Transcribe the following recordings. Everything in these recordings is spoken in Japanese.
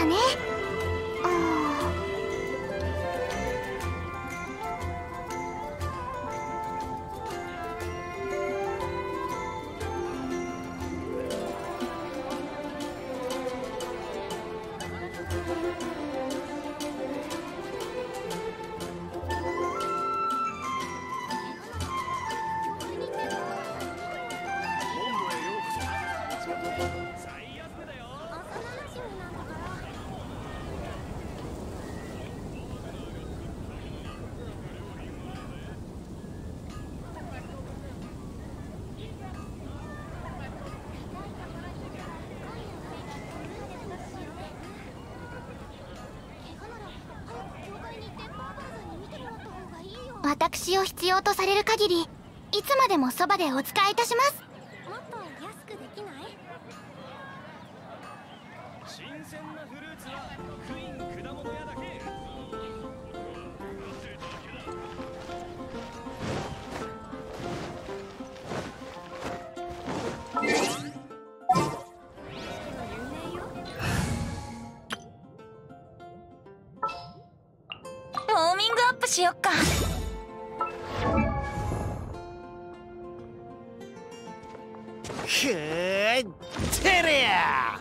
ね。私を必要とされる限り、いつまでもそばでお仕えいたします。もっと安くできない？ 新鮮なフルーツはクイーン果物屋だけ。 ウォーミングアップしよっか。 くーってりゃ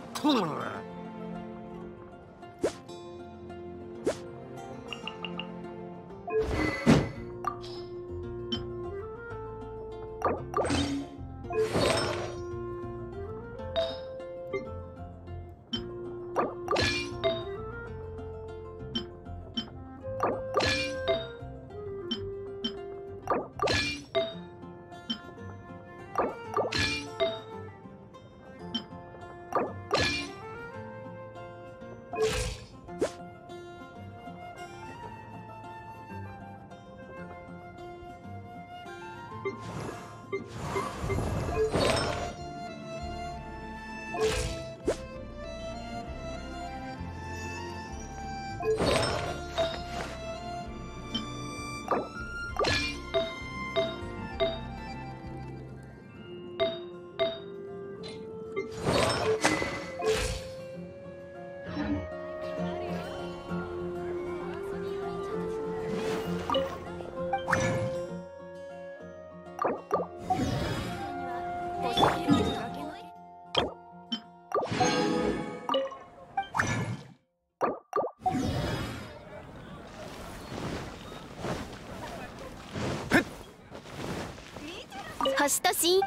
星としん。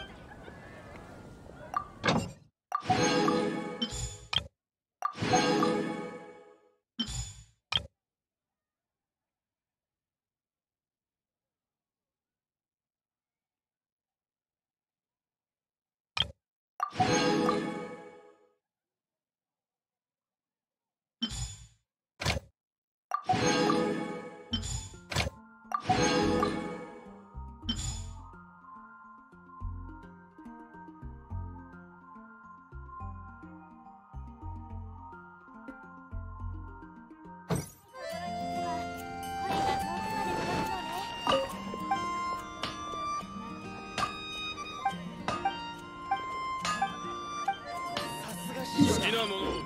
好きなもの。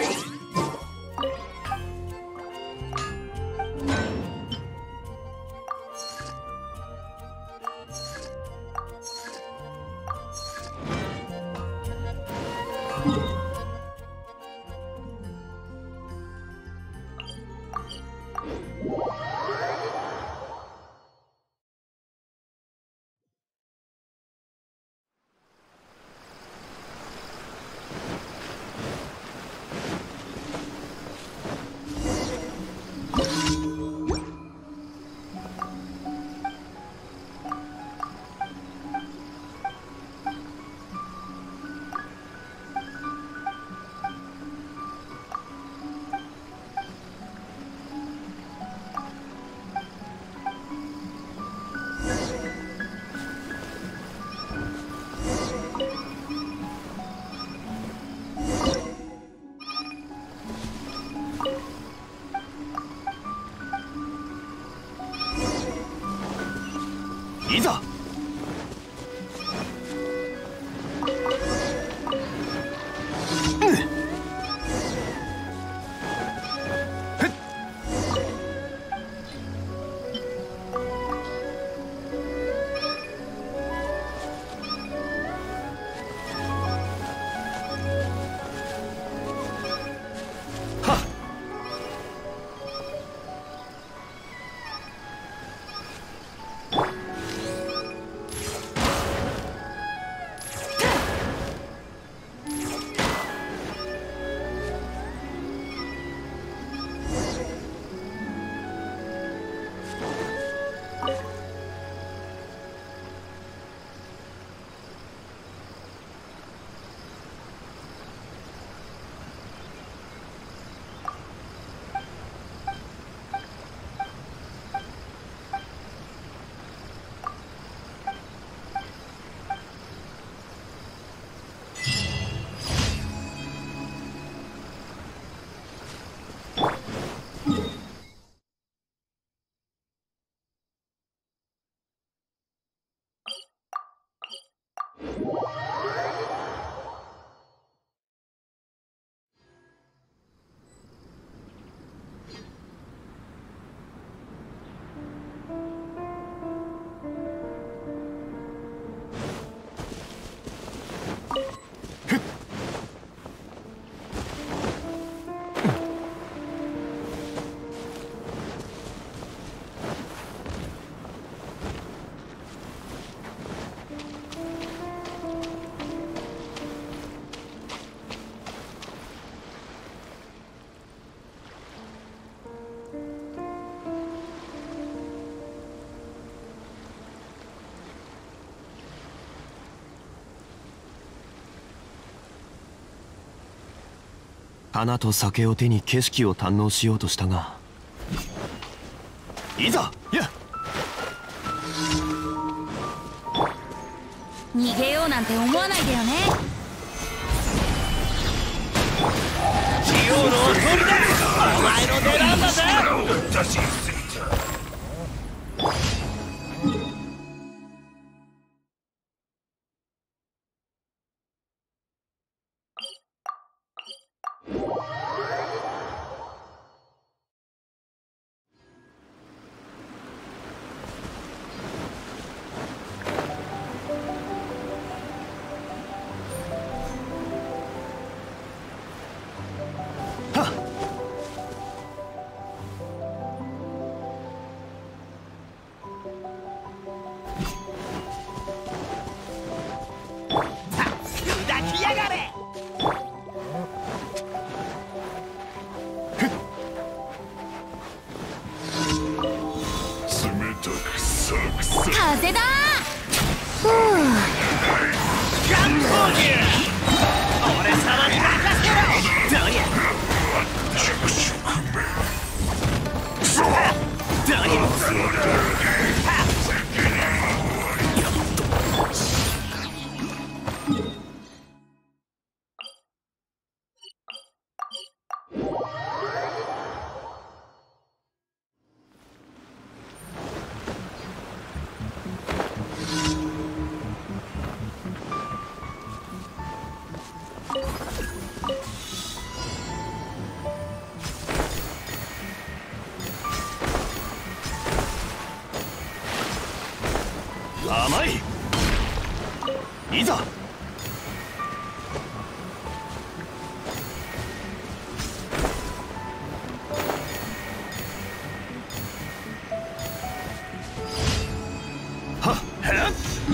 いざ。 花と酒を手に景色を堪能しようとしたが、いざや逃げようなんて思わないでよね。 ジオウのおとりだ。お前の出番だぜ。 風だ。 俺様に任せろ。どりゃどりゃ甘い。いざ。はっはっ。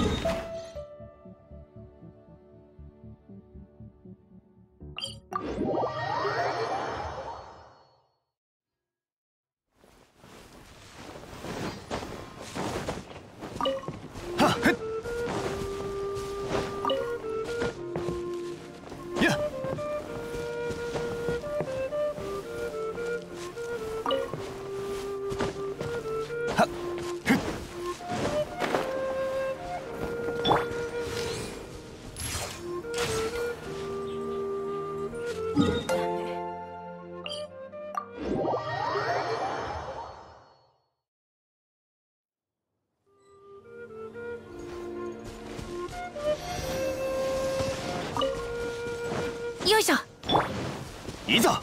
よいしょ。 いざ。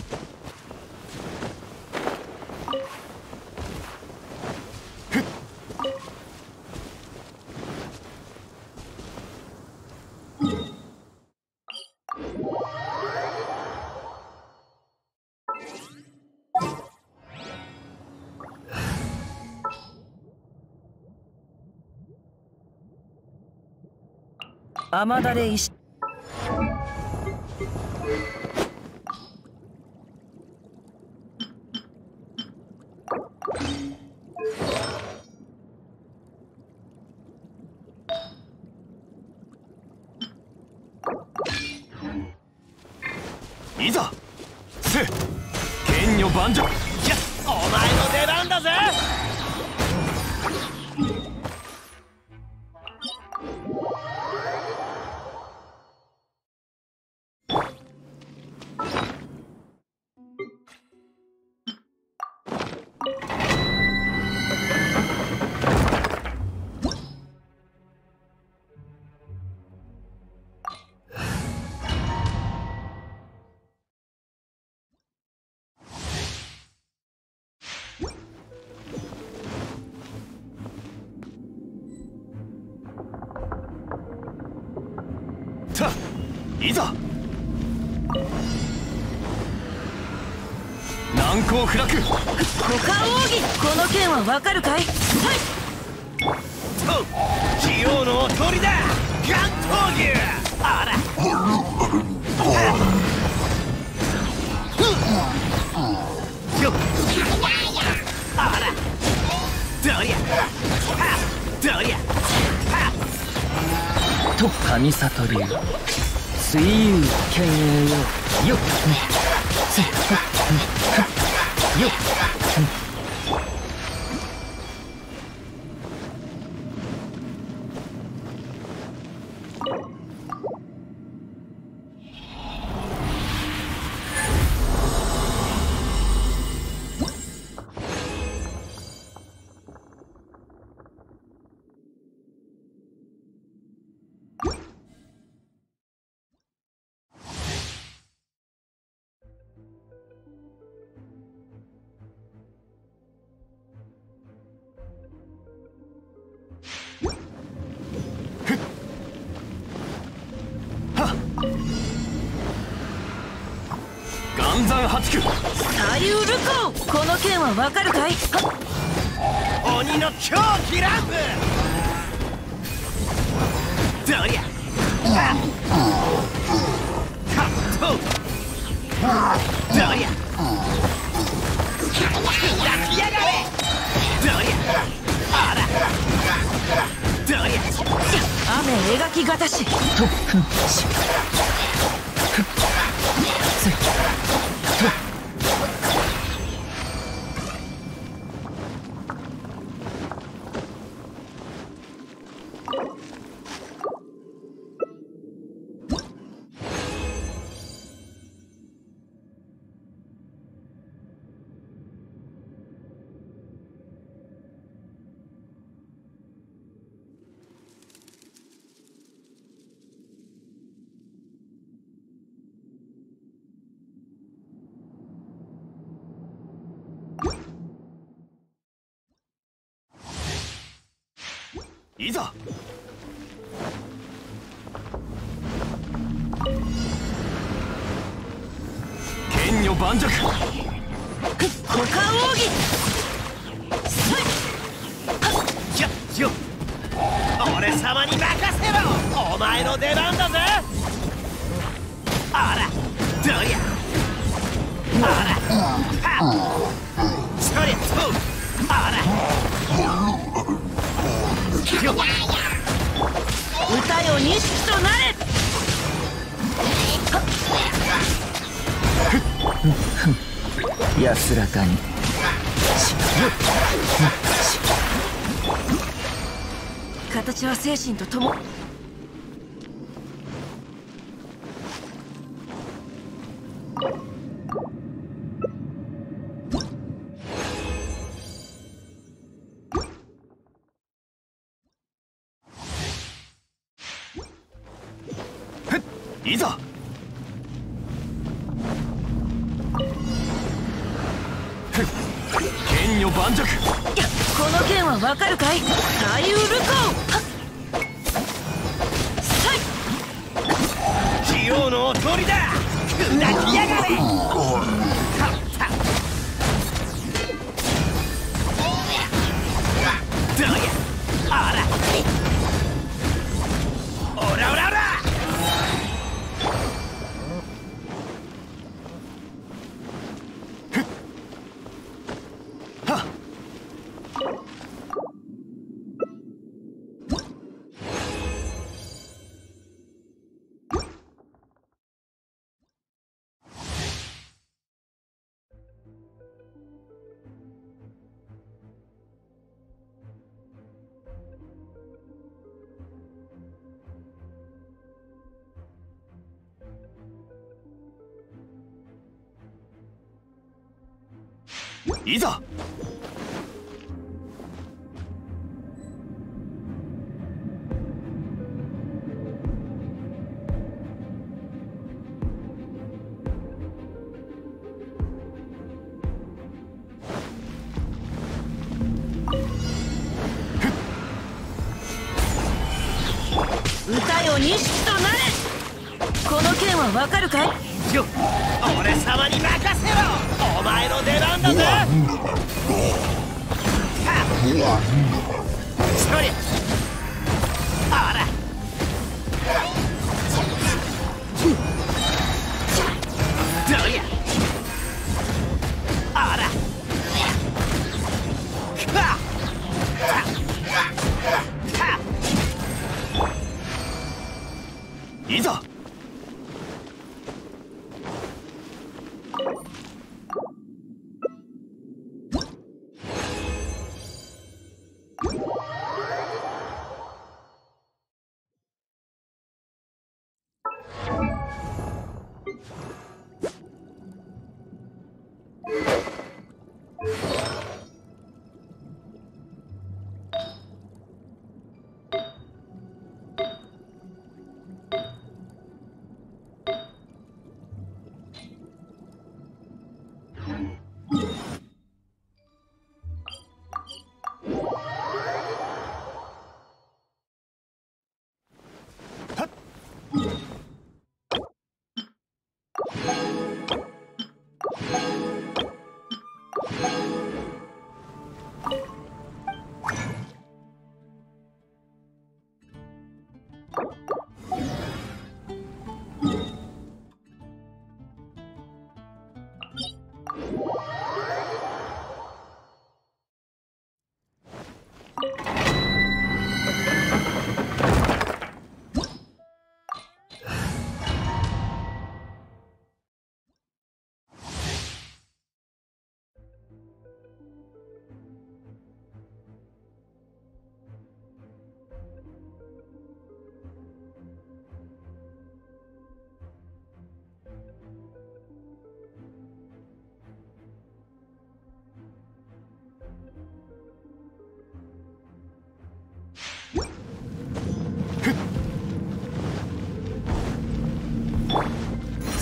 雨だれ石。 いざ。せ剣女万丈。 いや、お前の出番だぜ。 さあ、いざ。難攻不落。 股間奥義。この剣はわかるかい。はい。 とジオウのおとりだ。ガン闘牛。あらあらどりゃどりゃと上里流水遊剣よよっ。 岩山八九。 左右ルコー、この剣はわかるかい？ 鬼の狂気乱舞。どりゃカット。どりゃ抱きやがれ。どりゃあらどりゃ雨描きがたし。 いざ。剣女盤石。 股間奥義。 俺様に任せろ。お前の出番だぜ。あらどりゃあらはっそりゃそうあら歌よ錦となれ。 安らかに。 形は精神ととも。 いざ。剣女盤石。 この剣はわかるかい？左右ルコー。 器用のおとりだ。砕きやがれ。勝った。どやあらオラオラオラ。 いざ。 歌よ錦となれ。この剣はわかるかい？ 俺様に任せろ。お前の出番だぜ。そりゃあらどりゃあらいざ。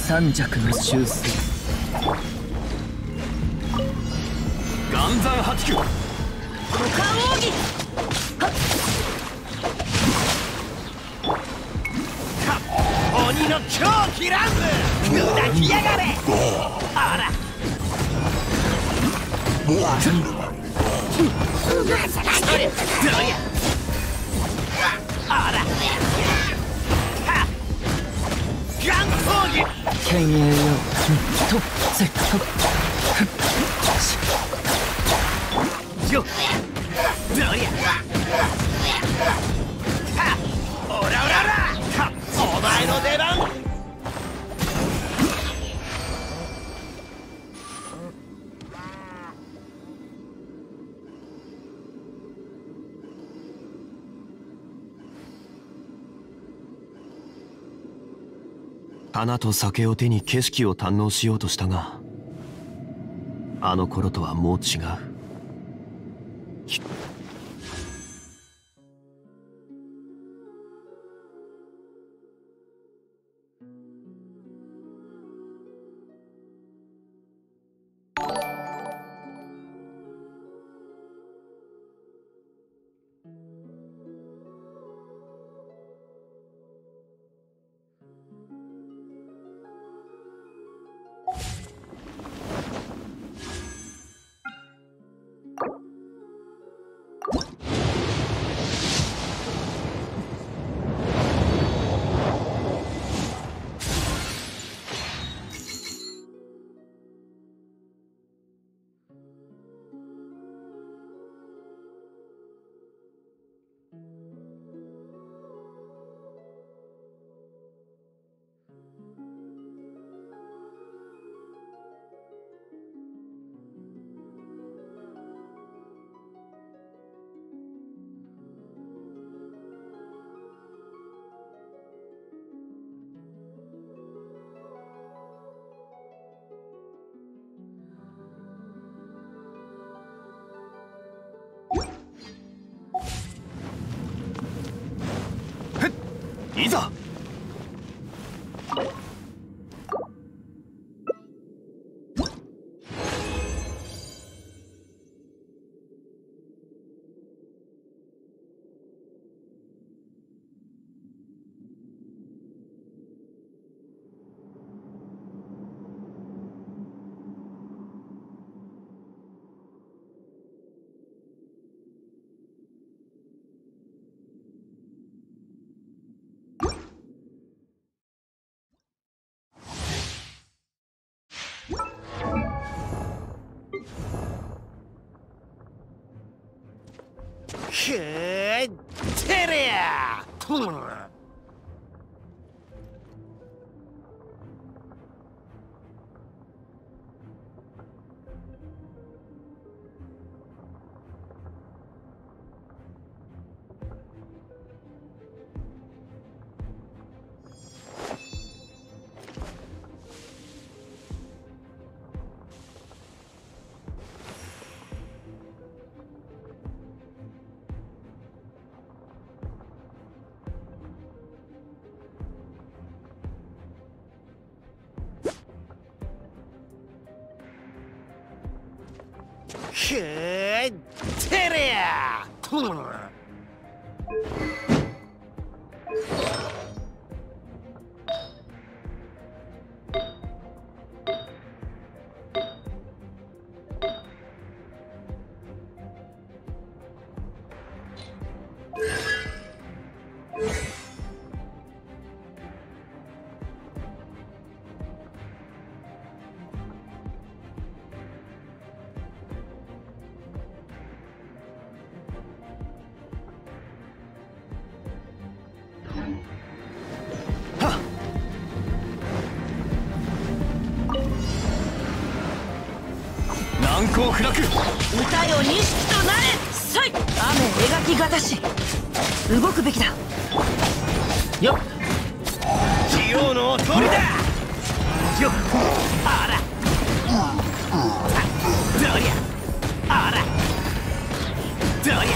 三尺の修正。 岩山八九。 五感奥義。 鬼の狂気乱舞砕きやがれ。あらそりゃあらガン闘技剣栄よとせっよっどりゃオラオラオラお前の出番。 花と酒を手に景色を堪能しようとしたが、あの頃とはもう違う。いざ。 くーてりゃくーてりゃ難攻不落。 歌よ錦となれ。そい雨描きがたし動くべきだよっ。 ジオウのお通りだよっ。あらどりゃあらどりゃ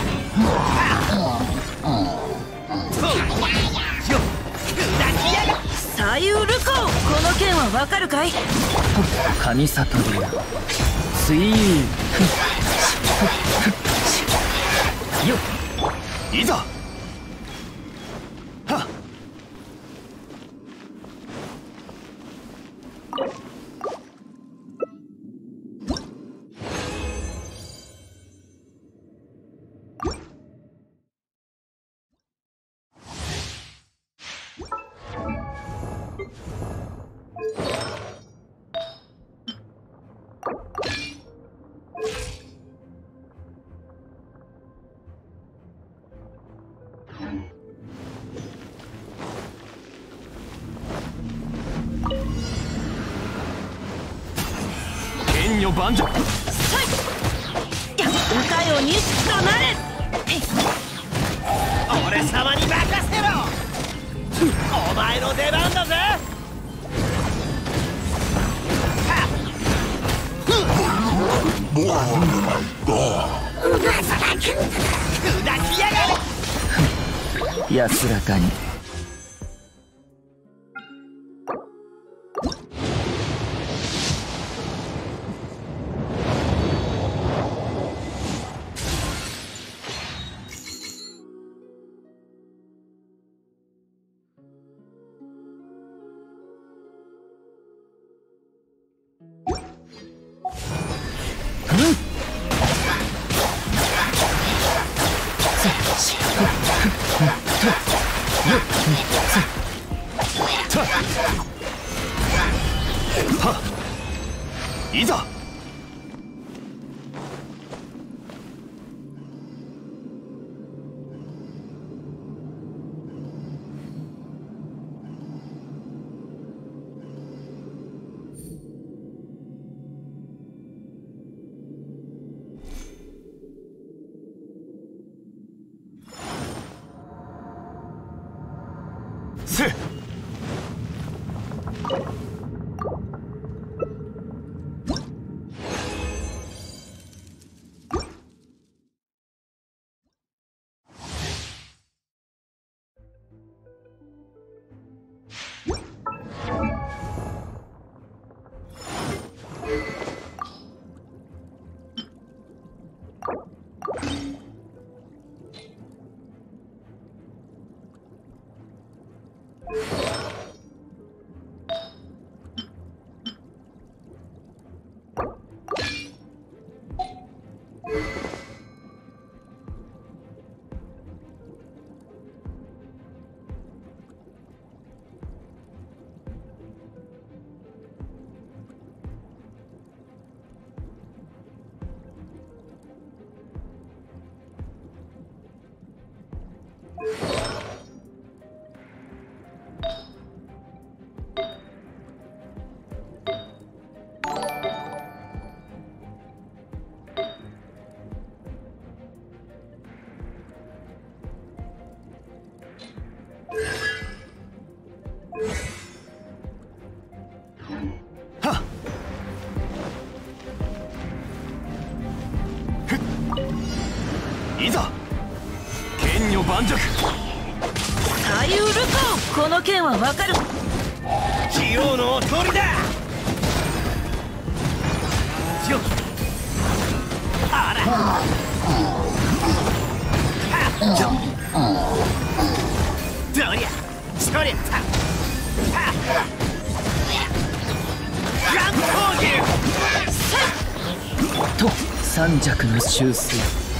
よっ砕きやが左右ルコー。この剣ははわかるかい？ 神里流スイーよっいざはっ剣女万丈。 さい歌よ錦となれ。 俺様に任せろ。お前の出番だぜ。砕きやがれ。安らかに。 いざせいざ剣女盤石。 さゆるこの剣はわかる。 器用のおとりだ。よっあらじゃどりゃそりゃ乱闘牛と三尺の修正。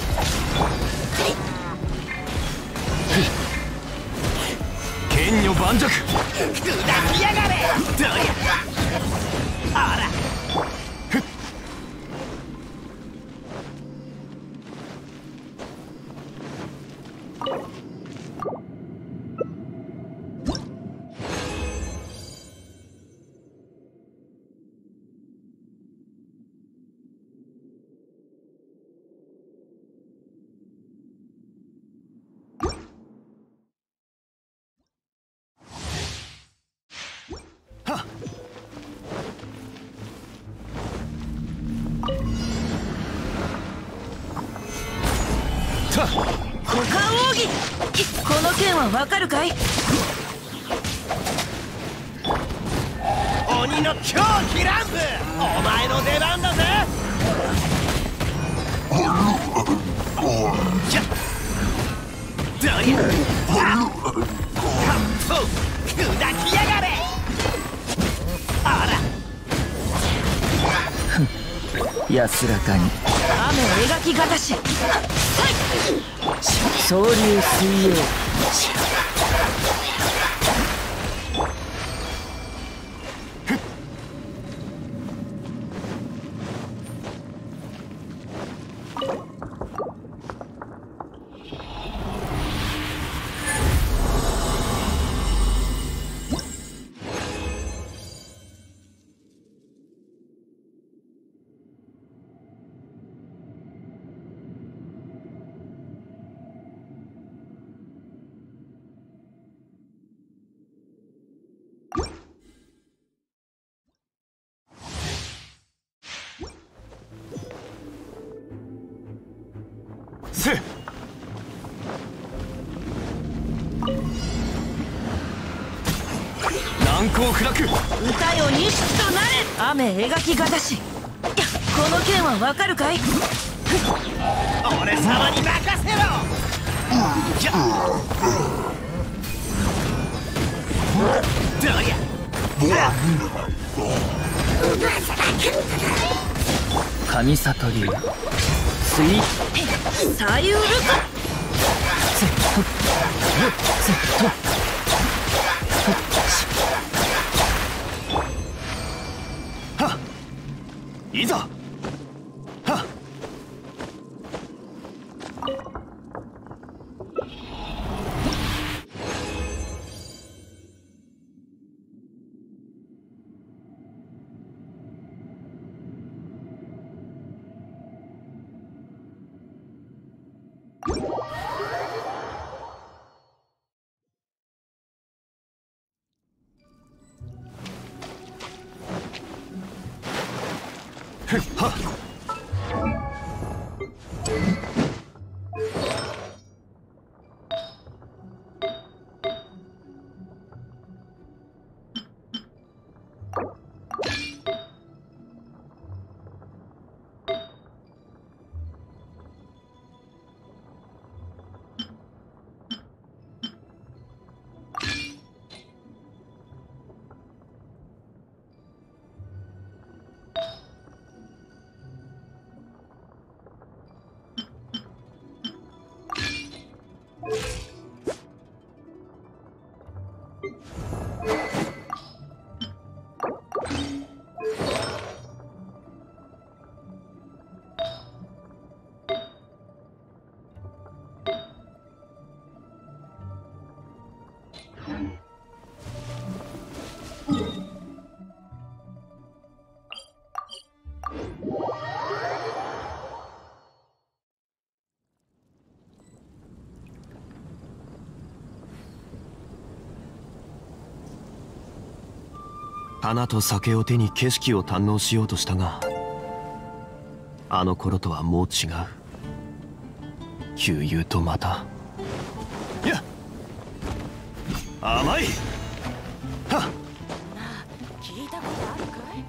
剣女盤石。 砕きやがれ。どりゃあら股間奥義。この剣はわかるかい？ お鬼の狂気乱舞、お前の出番だぜ。どりゃ砕きやがれ。あら安らかに雨描きがたし総流水泳せ難攻不落。 歌よ錦となれ。雨描きがたしこの剣はわかるかい。 俺様に任せろ。どりゃ神里流水左右ルはっいざはっはっ花と酒を手に景色を堪能しようとしたが、あの頃とはもう違う。旧友とまたいや甘いはっ。 聞いたことあるかい。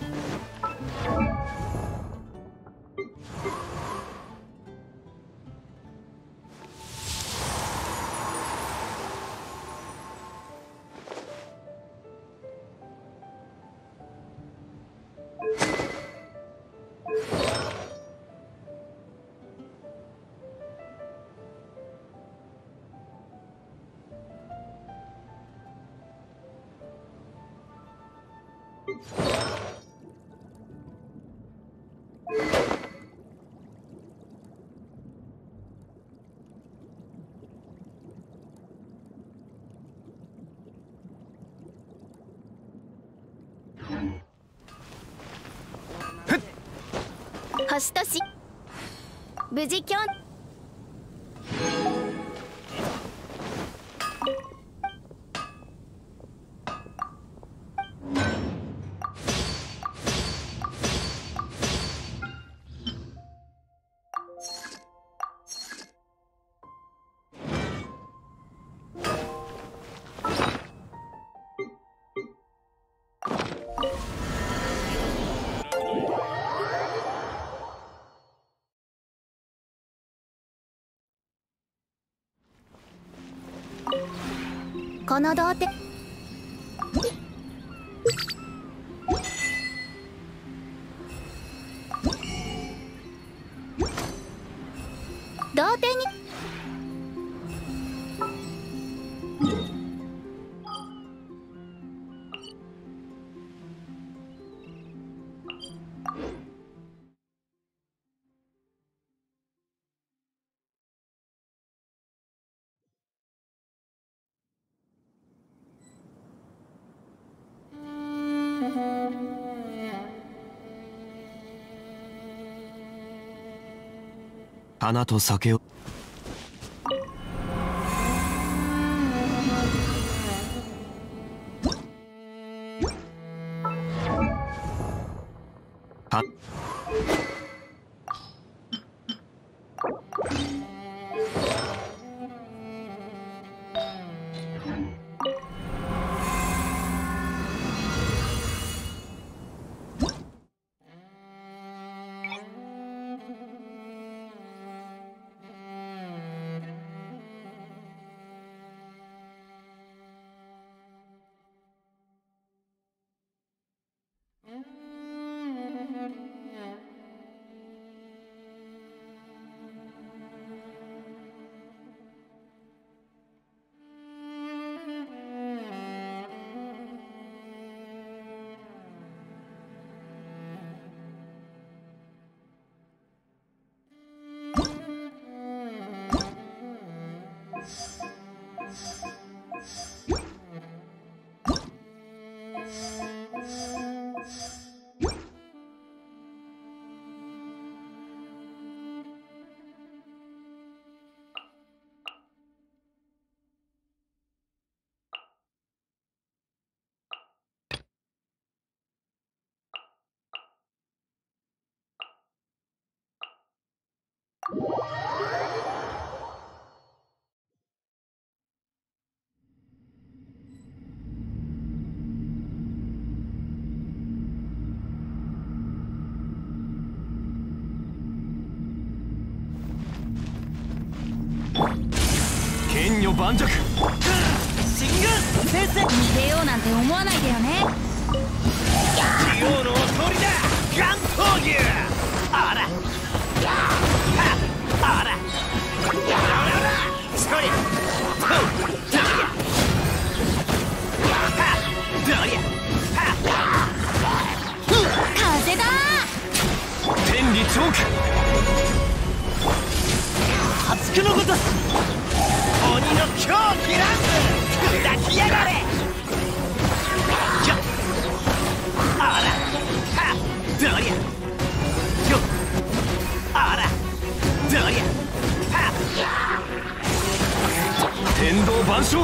星とし無事きょん。 この童貞童貞に花と酒を剣女盤石。 進軍先生。 逃げようなんて思わないでよね。 器用の通りだ。ガン闘牛。あらあらそりゃ風だ天理チョーク。 熱くのこと鬼の狂気乱舞砕きやがれ。あらどりゃあらどりゃ天道万象。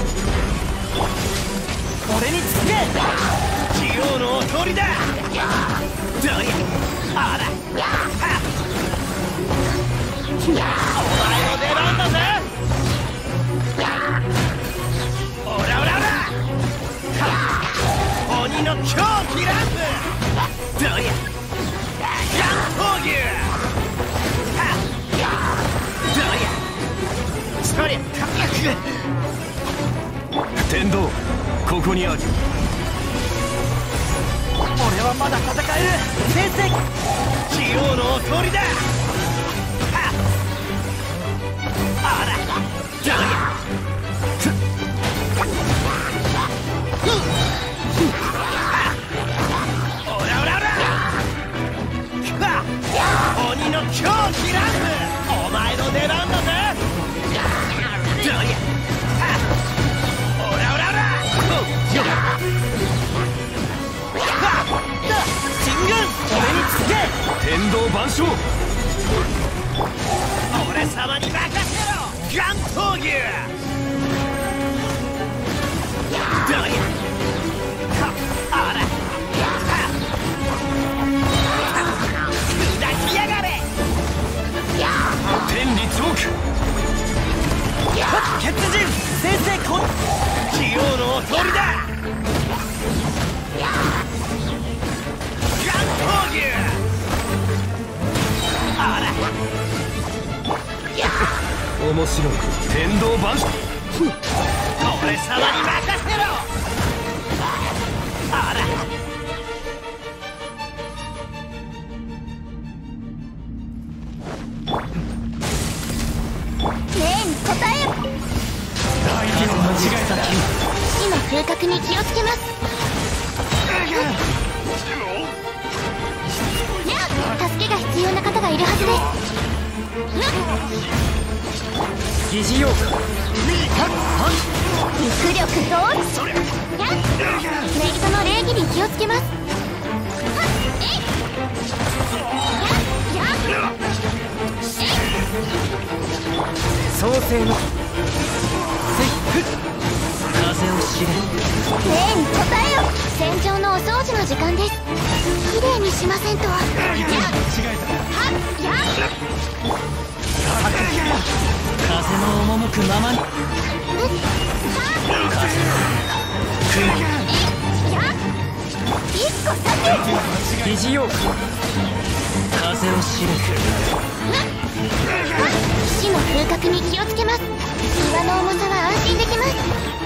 俺につけ。 器用のお通りだ。どりゃあらお前の出番だぜ。オラオラオラ鬼の狂気乱舞どりゃガン闘牛どりゃそりゃ天道ここにある。 俺はまだ戦える先生。 器用のお通りだ。あらどりゃオラオラオラ鬼の狂気乱舞お前の出番だぜ。どりゃオラオラオラ進軍俺につけ。 天道万象。 俺様に任せろガン闘牛どりゃあら砕きやがれ。 天理チョーク。 血人先生こ器用のお通りだ。ガン闘牛あら面白い天道万象。 オラ俺様に任せろ。あら例に答えよ。死の風格に気をつけます。やっ助けが必要な方がいるはずです。 疑似妖怪肉力とやっネギトの礼儀に気をつけます。 創世の風を知れ。 例に答えよ。戦場のお掃除の時間です。きれいにしませんと。やっ風の赴くままに。 一個避け。 疑似妖怪風を知れ。 死の風格に気をつけます。岩の重さは安心できます。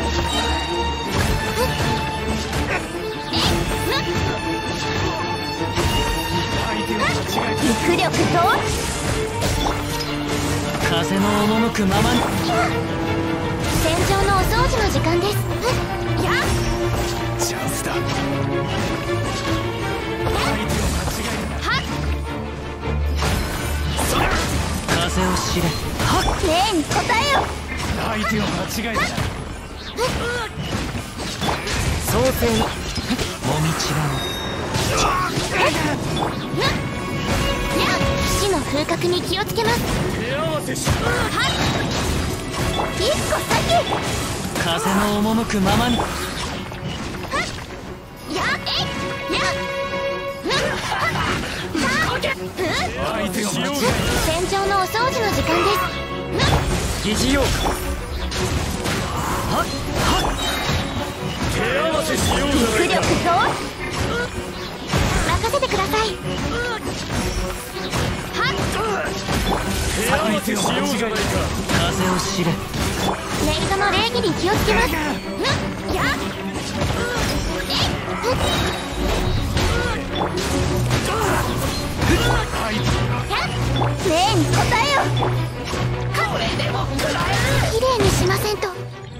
肉力と風の赴くままに。 戦場のお掃除の時間です。やっチャンスだ。 風を知れ。 例に答えよ。 相手を間違えた。 創世のもみちば死の風格に気をつけます。 手合わせし。 一個先。 風の赴くままに。 相手を間違え戦場のお掃除の時間です。 疑似妖怪手合わせしようじゃ肉力と任せてください。 手合わせしようじゃないか。 風を知れ。 ネイトの礼儀に気をつけます。例に答えよ。きれいにしませんと。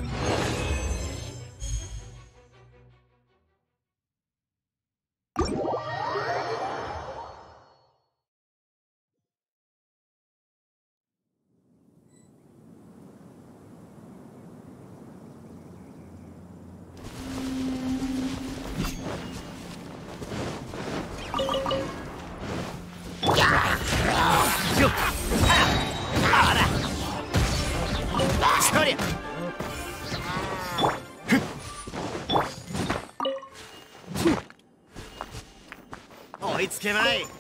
そりゃ追いつけまい。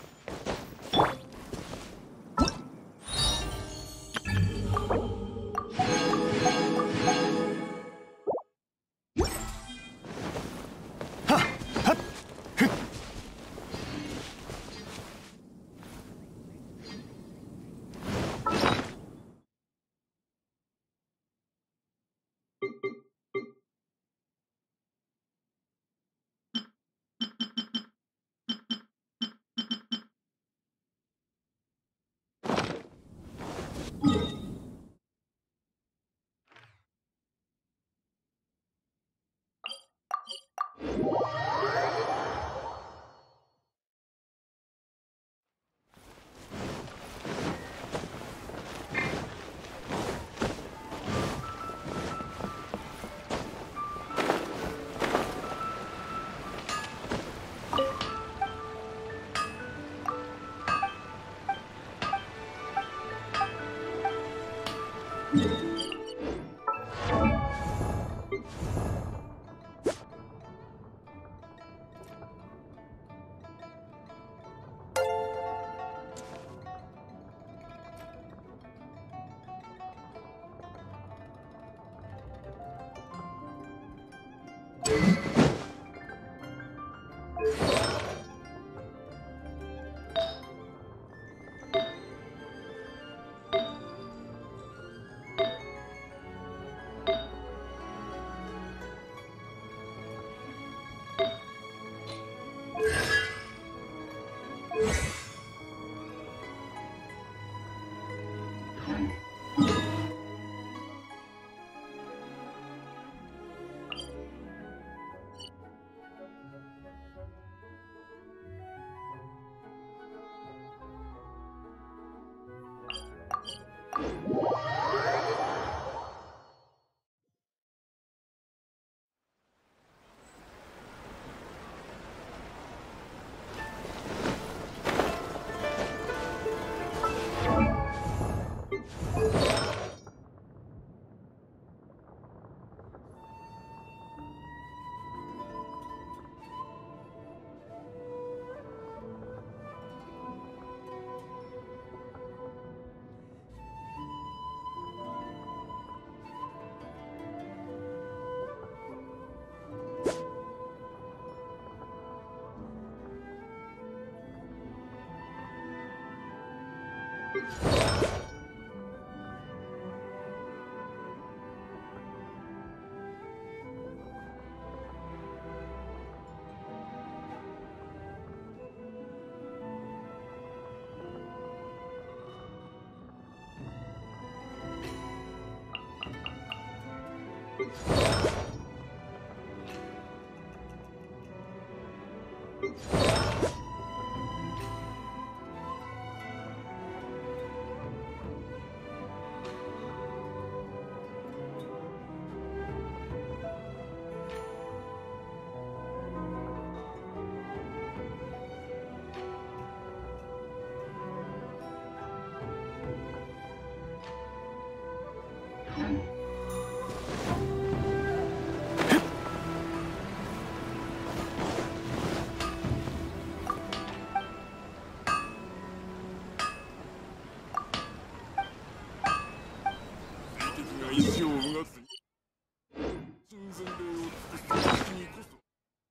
石をうがつ親善礼を尽くす時にこそ。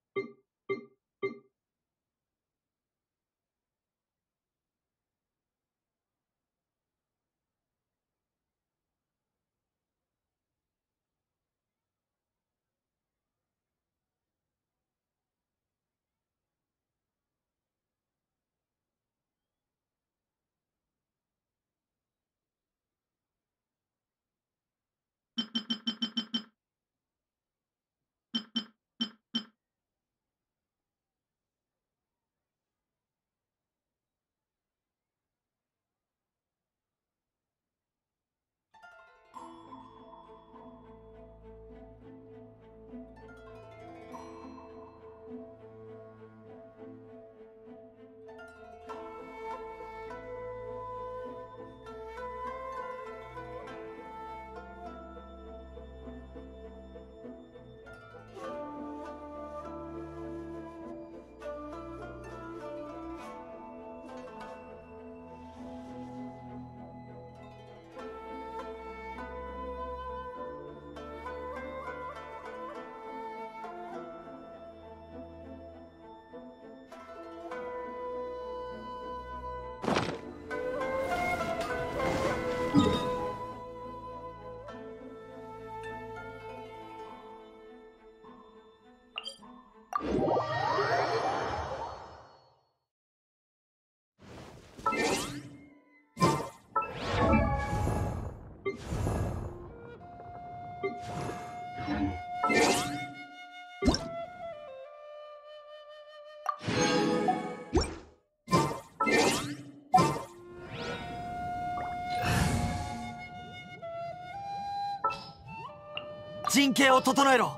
陣形を整えろ。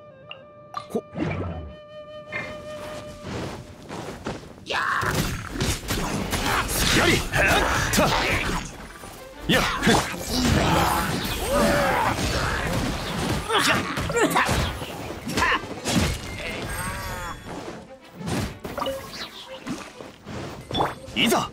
やりたやいざ。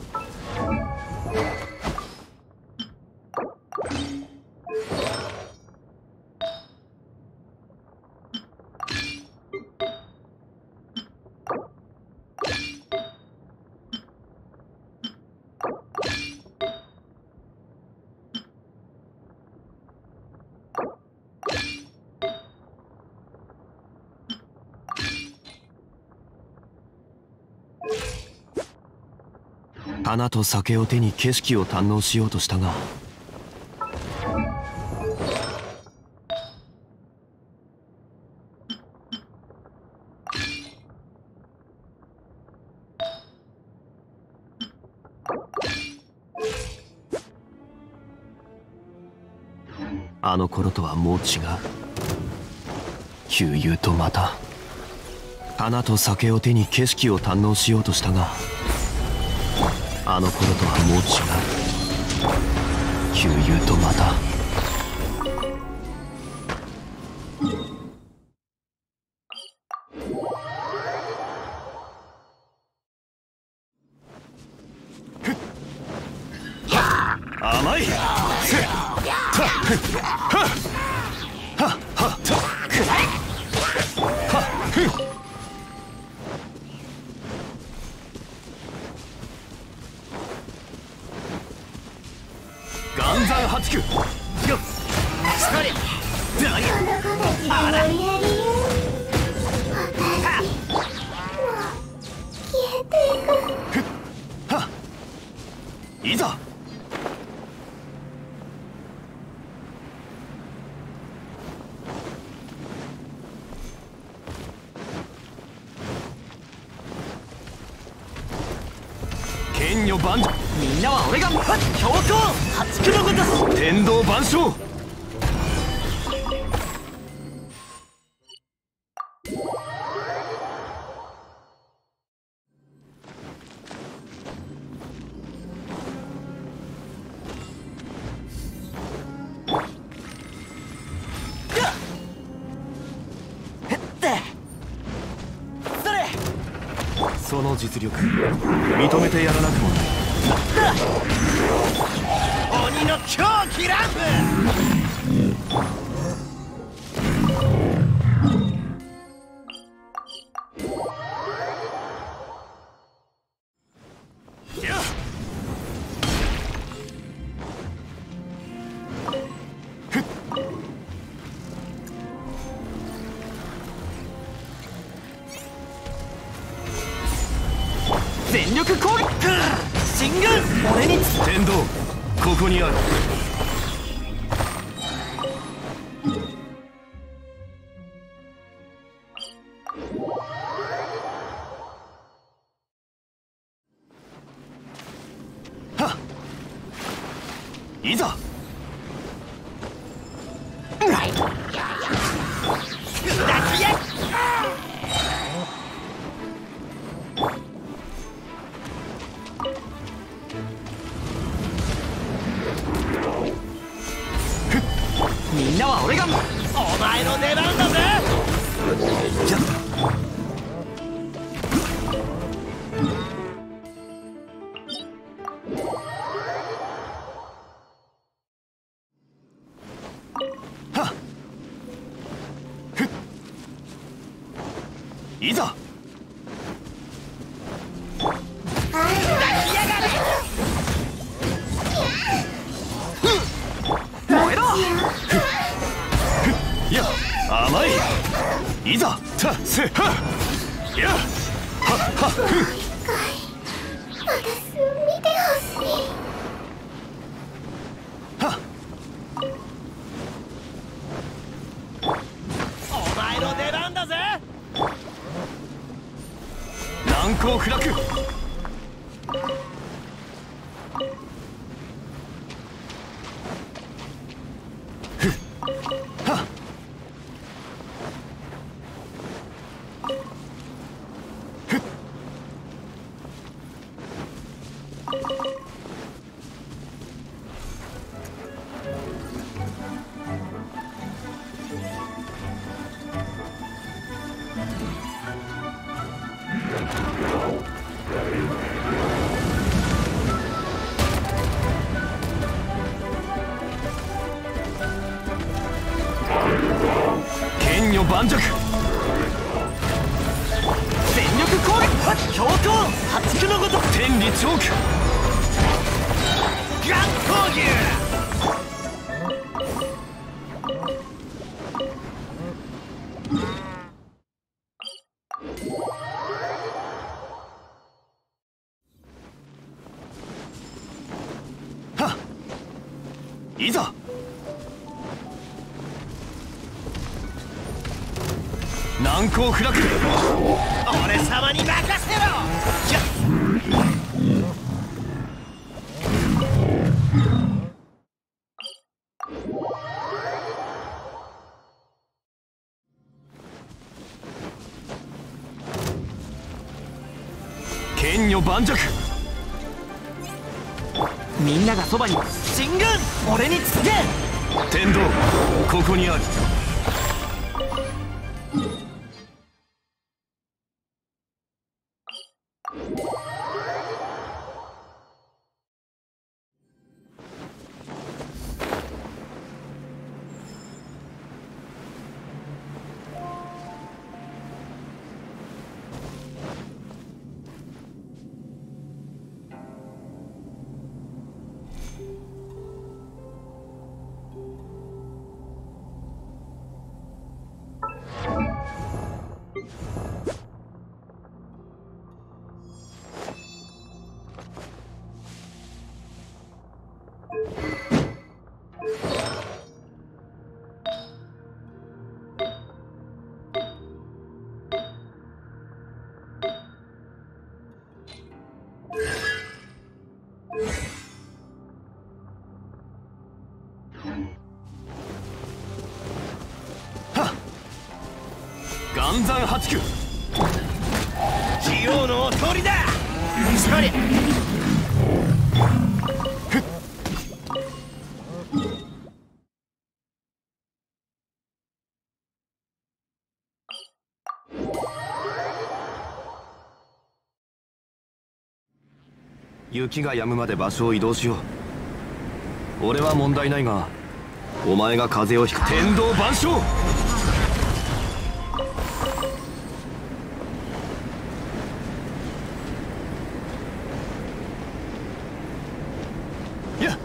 花と酒を手に景色を堪能しようとしたが、あの頃とはもう違う。旧友とまた花と酒を手に景色を堪能しようとしたが、あの頃とはもう違う。旧友とまた甘い。 弾8区よっそれだりゃあらはっいざ剣女万丈みんなは俺が強行破竹のごとし天道万象その実力認めてやらなくもない鬼の狂気乱いや全力攻撃進軍俺に天道ここにあるはっいざ抱きやみんなは俺がお前の出番だぜじゃはっふっいざ燃えろいや甘いいざたせはっやはっはっふっ見てほしい。 はっお前の出番だぜ難攻不落ふっはっふっ剣女盤石全力攻撃強行破竹のごと天理チョークガン攻撃はっいざ難攻不落俺様に任せろじゃ剣女盤石みんながそばに進軍俺につけ天道ここにある岩山八九、 ジオウのお通りだ。そりゃ雪が止むまで場所を移動しよう。俺は問題ないが、お前が風邪をひく。天道万象。いや、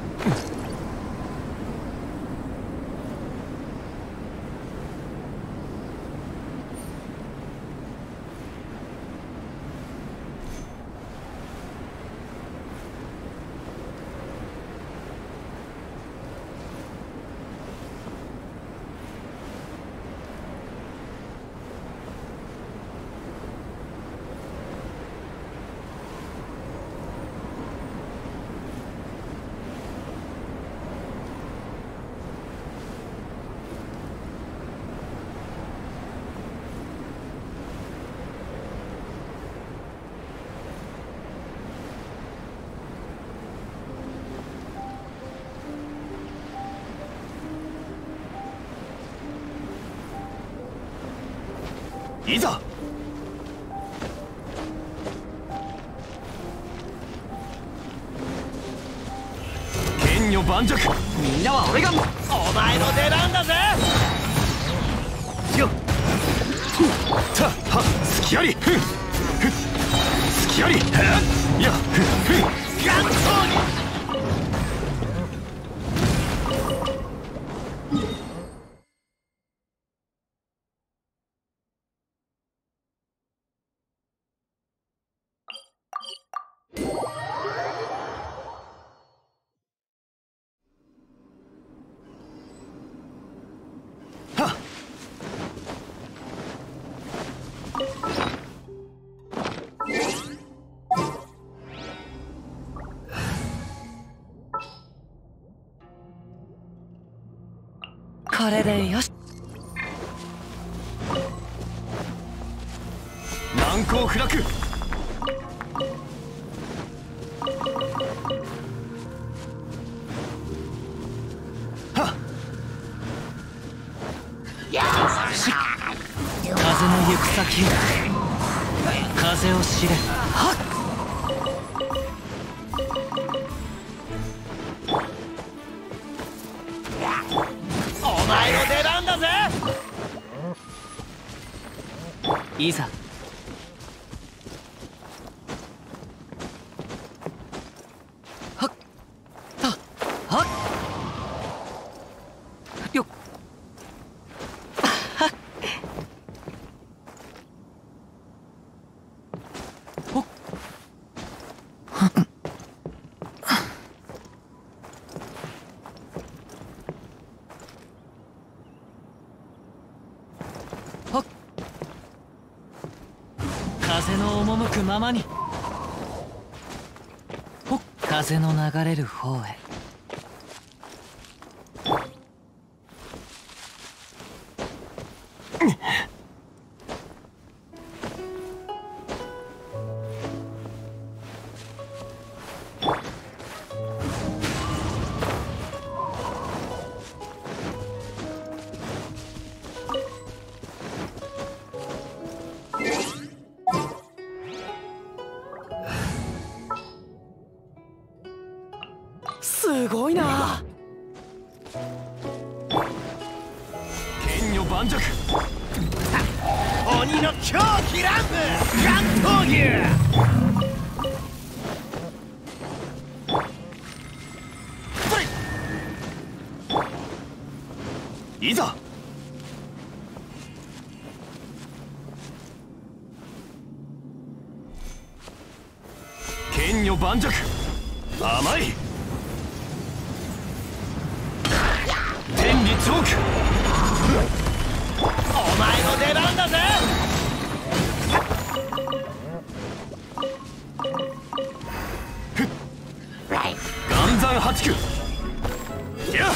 いざ。剣女盤石。みんなは俺が。 お前の出番だぜ。 よっ、たは隙あり、ふんふん、隙あり、やふんふん、 ガントーこれでよし。 難攻不落。はっ、 風の行く先を、風を知れ。はっ、 お前の出番だぜ。 いざ。はっ、た、はっ、よっ、はっ、ほっ、はっ、はっ、風の赴くままに。ほっ、風の流れる方へ。すごいな。 剣女盤石。 鬼の狂気乱舞ガン闘牛。 いざ。剣女盤石。甘い。 天理チョーク。 お前の出番だぜ。 岩山八九。やっ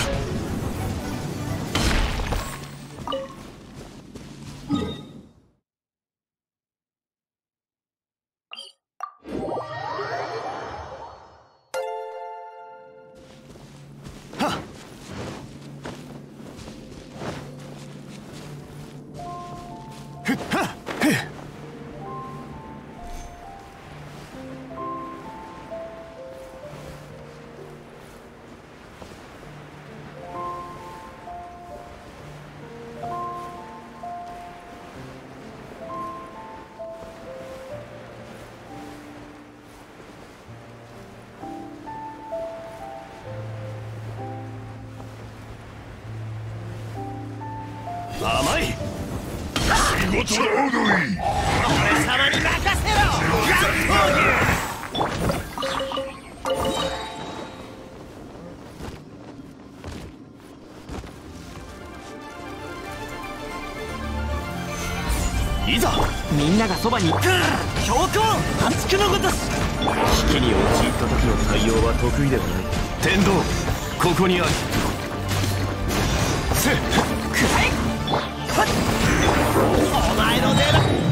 甘い。 仕事だ。 俺様に任せろ。 いざみんながそばに強行破竹のごとし。 危機に陥った時の対応は得意ではない。天道ここにある。せっくらえ。 お前の出番。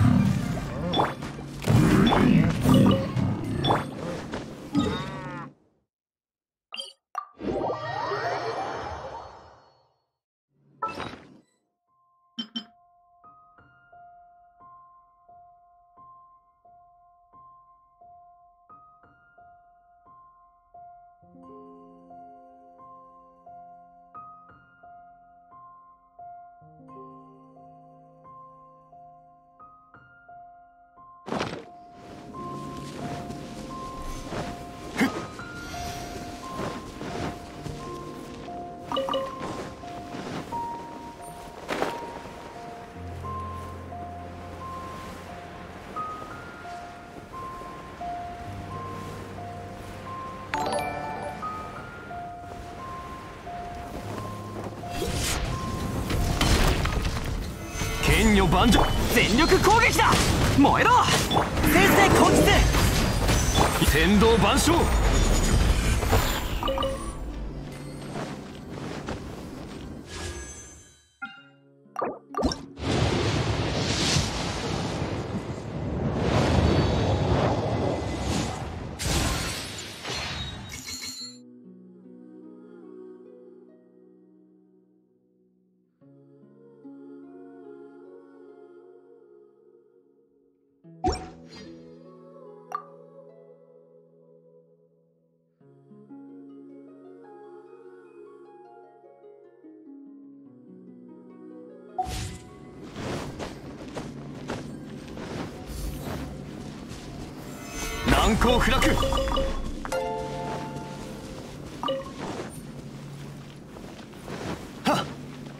剣女万丈。 全力攻撃だ。燃えろ先生根実。 天道万象。難攻不落。はっ。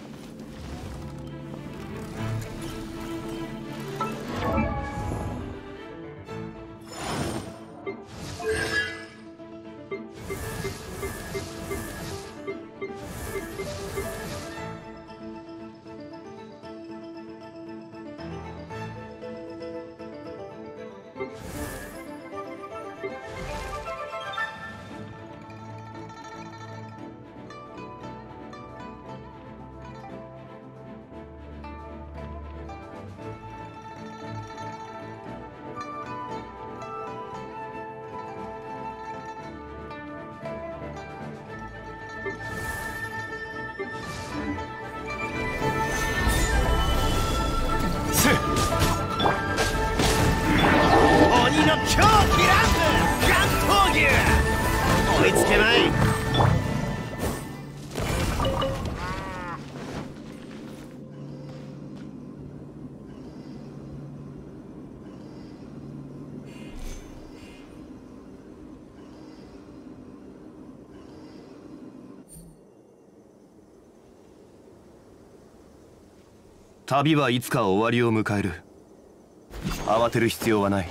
鬼の狂気乱舞関東牛。追いつけない。 旅はいつか終わりを迎える。慌てる必要はない。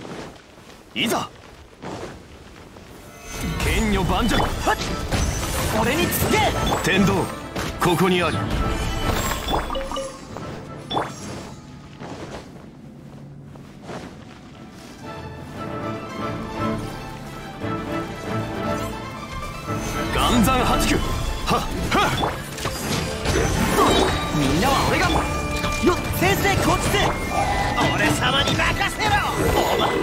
いざ剣女万丈。はっ。 俺につけ。 天道ここにあり。岩山八九。はっはっ。 みんなは俺がよっ先生こっちで。俺様に任せろ。お前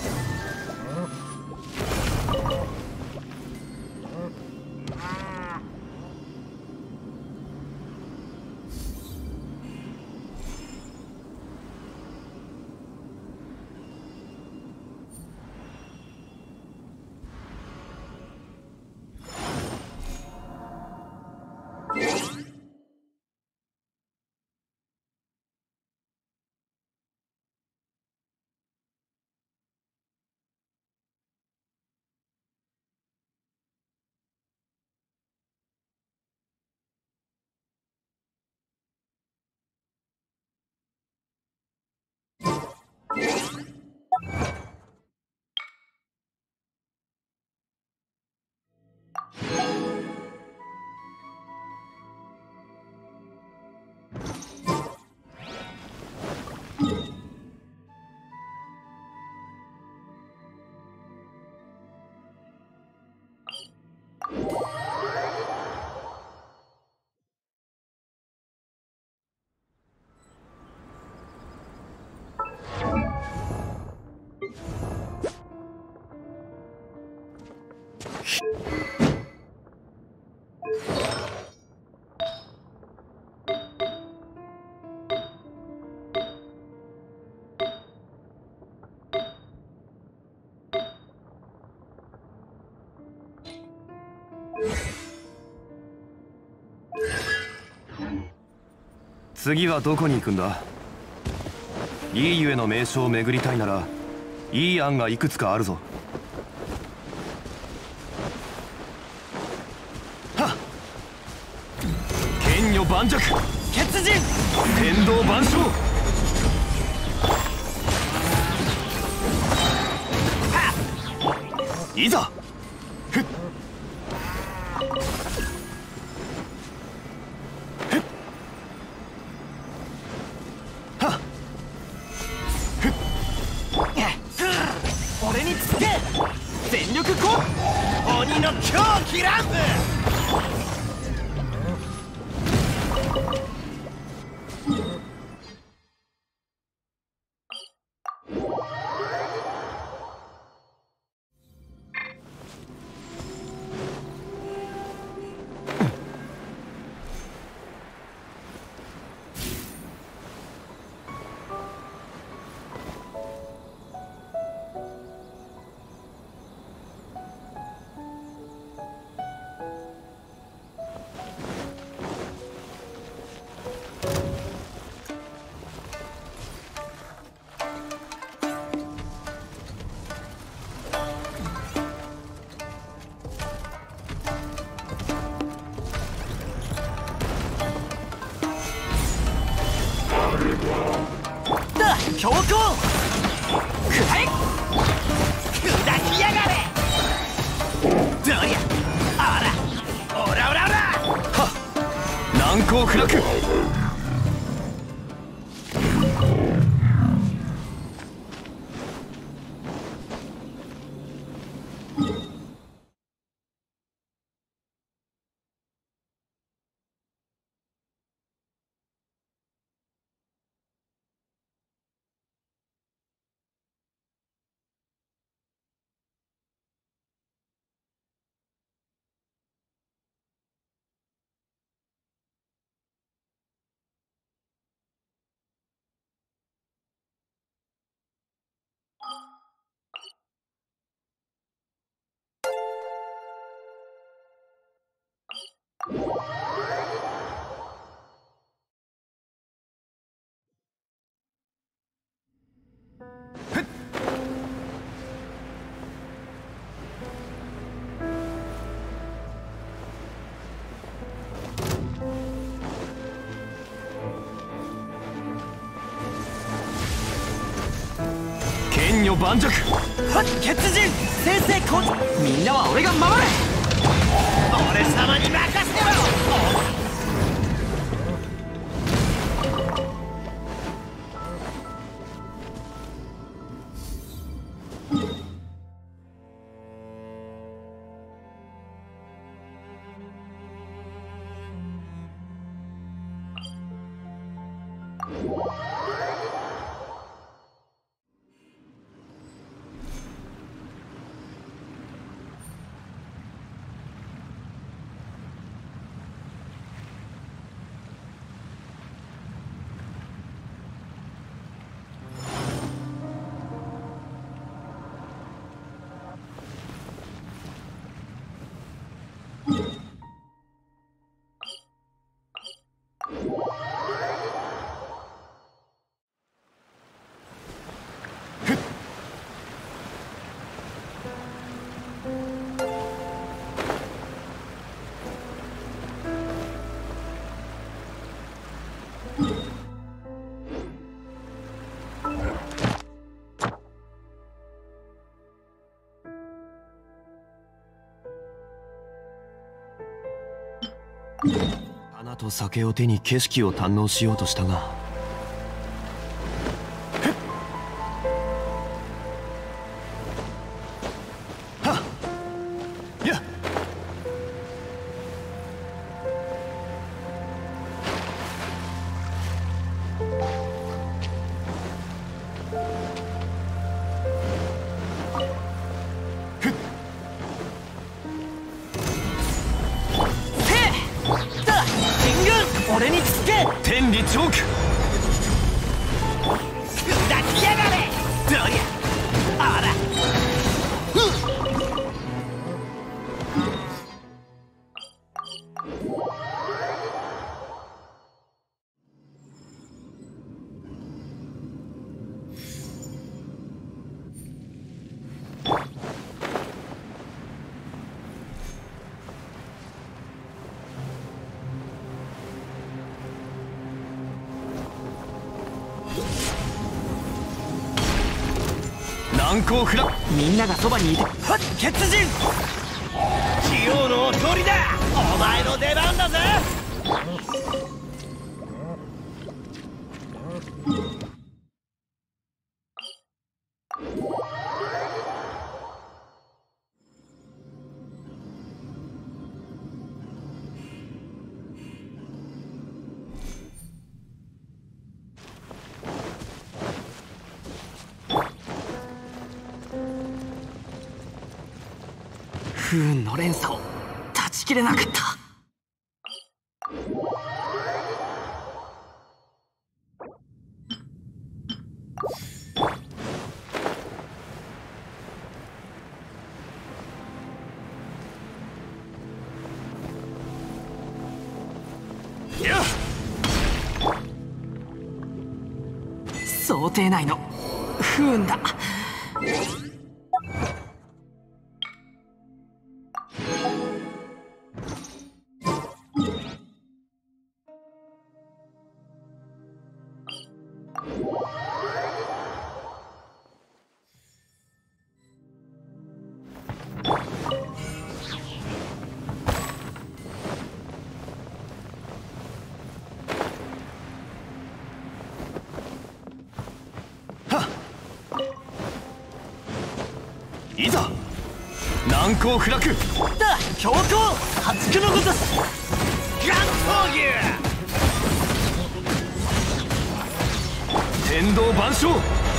次はどこに行くんだ。いいゆえの名所を巡りたいならいい案がいくつかあるぞ。はっ。剣女盤石血人天道万象。いざ。ふっ。 俺につけ。全力こ鬼の狂気乱舞。強行くらえ砕きやがれ。どりゃあらオラオラオラ。 はっ。難攻不落。剣女盤石。 はっ血人先生こみんなは俺が守れ。俺様に任花と酒を手に景色を堪能しようとしたが、はっやっ俺につけ。 天理チョーク抱きやがれ。どりゃあら。 難攻不落。 みんながそばにいて。はっ血人器用の通りだ。お前の出番だぜ。不運の連鎖を断ち切れなかった。想定内の不運だ。 いざ難攻不落だ。強行破竹のごとし。ガン闘牛天道万象。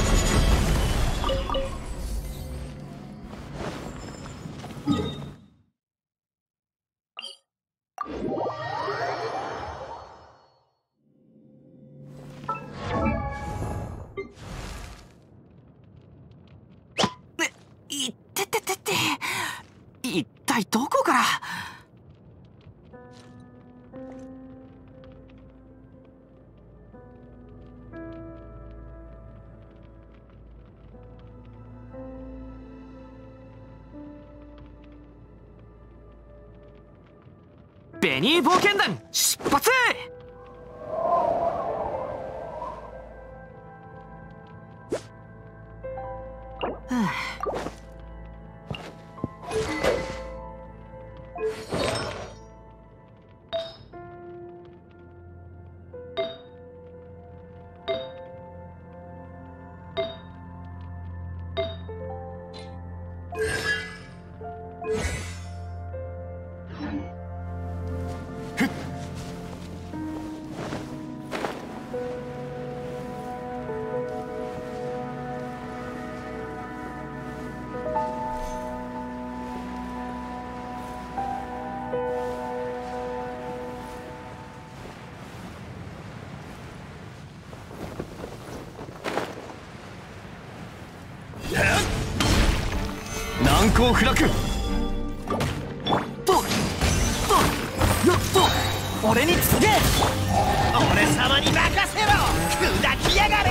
いってててって、一体どこから。ベニー冒険団出発。 難攻不落。 俺につけ。俺様に任せろ。砕きやがれ。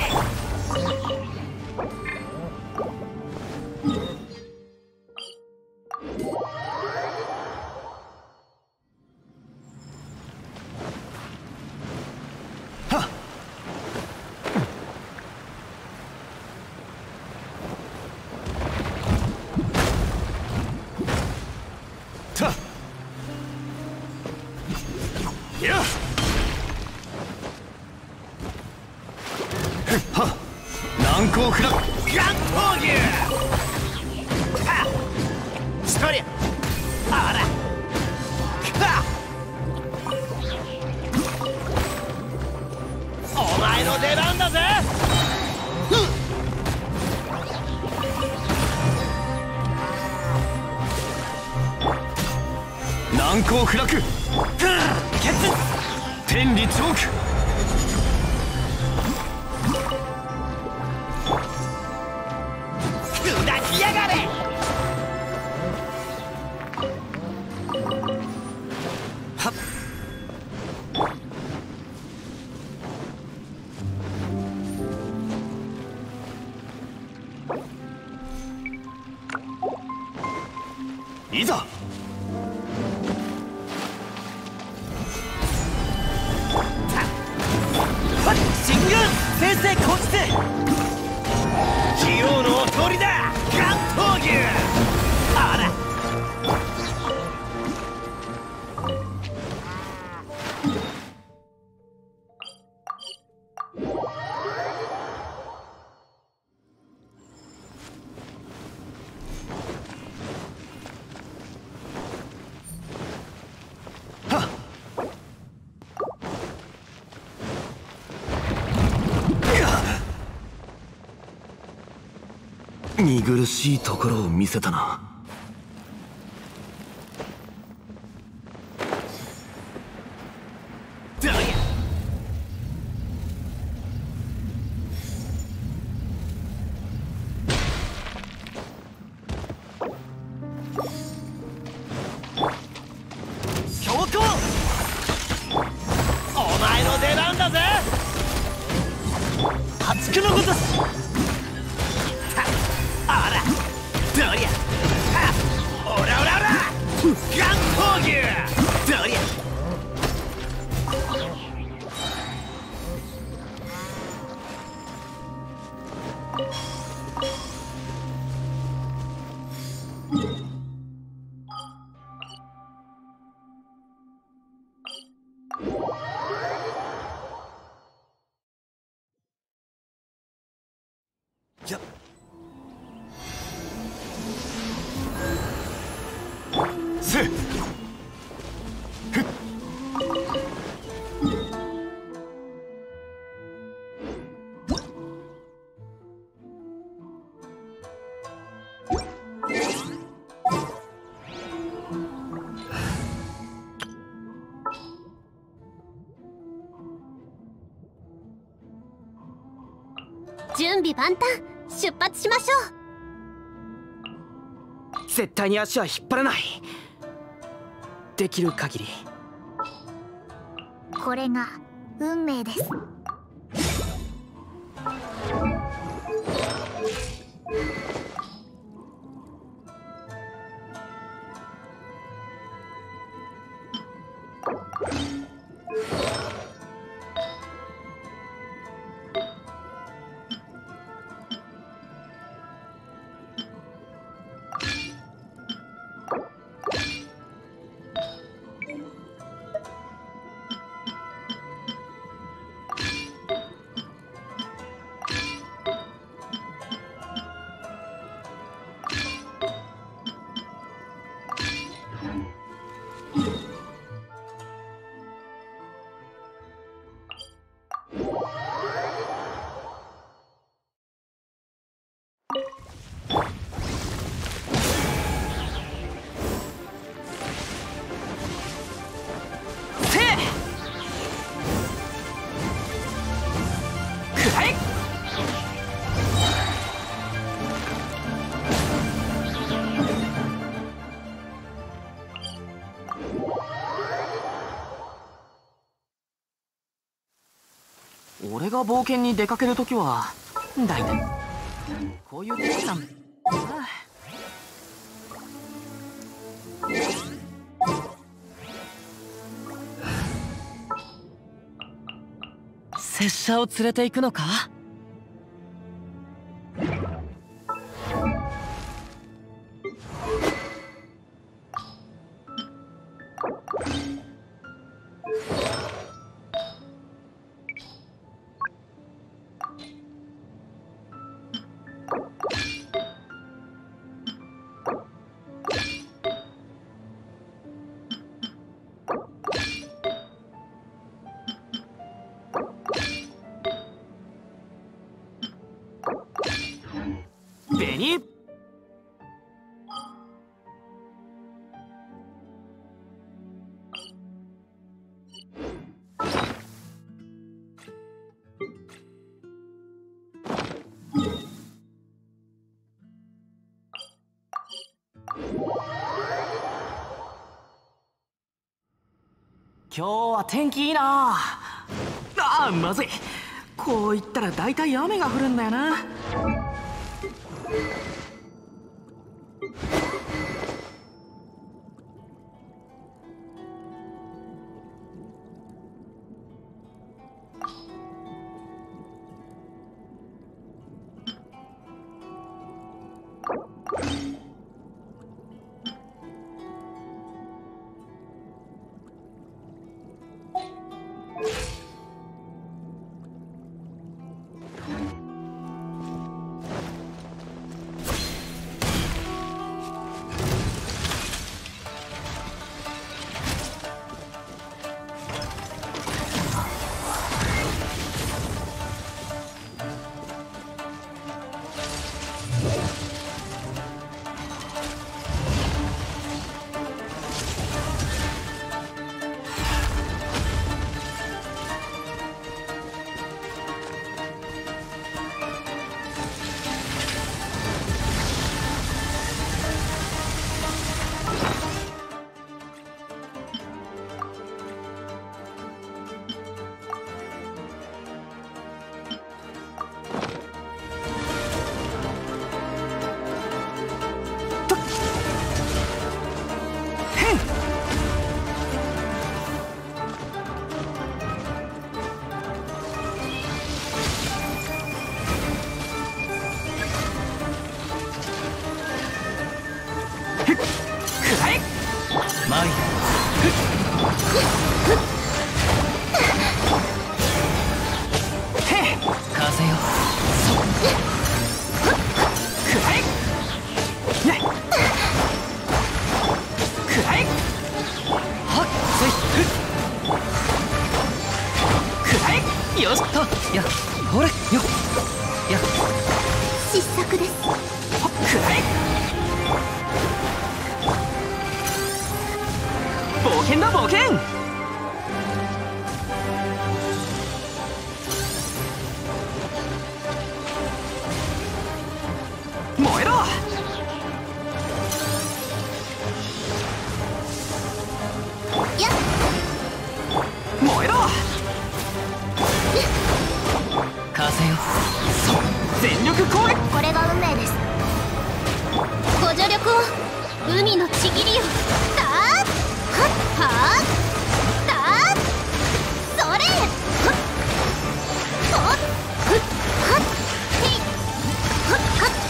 難攻不落。 ガン闘牛。しとりゃ。あら。お前の出番だぜ。 難攻不落。天理チョーク。 砕きやがれ。はっ。 いざ。 進軍先制後日。器用のお通りだ。関東牛。あら。 見苦しいところを見せたな。 強行。お前の出番だぜ。破竹のごとし。あら。どりゃ。オラオラオラ。ガン闘牛。どりゃ。やっ。 せっ。 準備万端、出発しましょう。 絶対に足は引っ張らない。できる限り。 これが運命です。 俺が冒険に出かけるときはだいたいこういう時なんだ。拙者を連れて行くのか？紅今日は天気いいな。まずい。こう言ったら大体雨が降るんだよな。よしとやほれよや失策です。 くらえ冒険だ冒険。燃えろやっ燃えろ風よそう全力攻撃。 これが運命です。ご助力を海のちぎりよ。だーはっはーだーそれはっほっふっはっへいはっはっ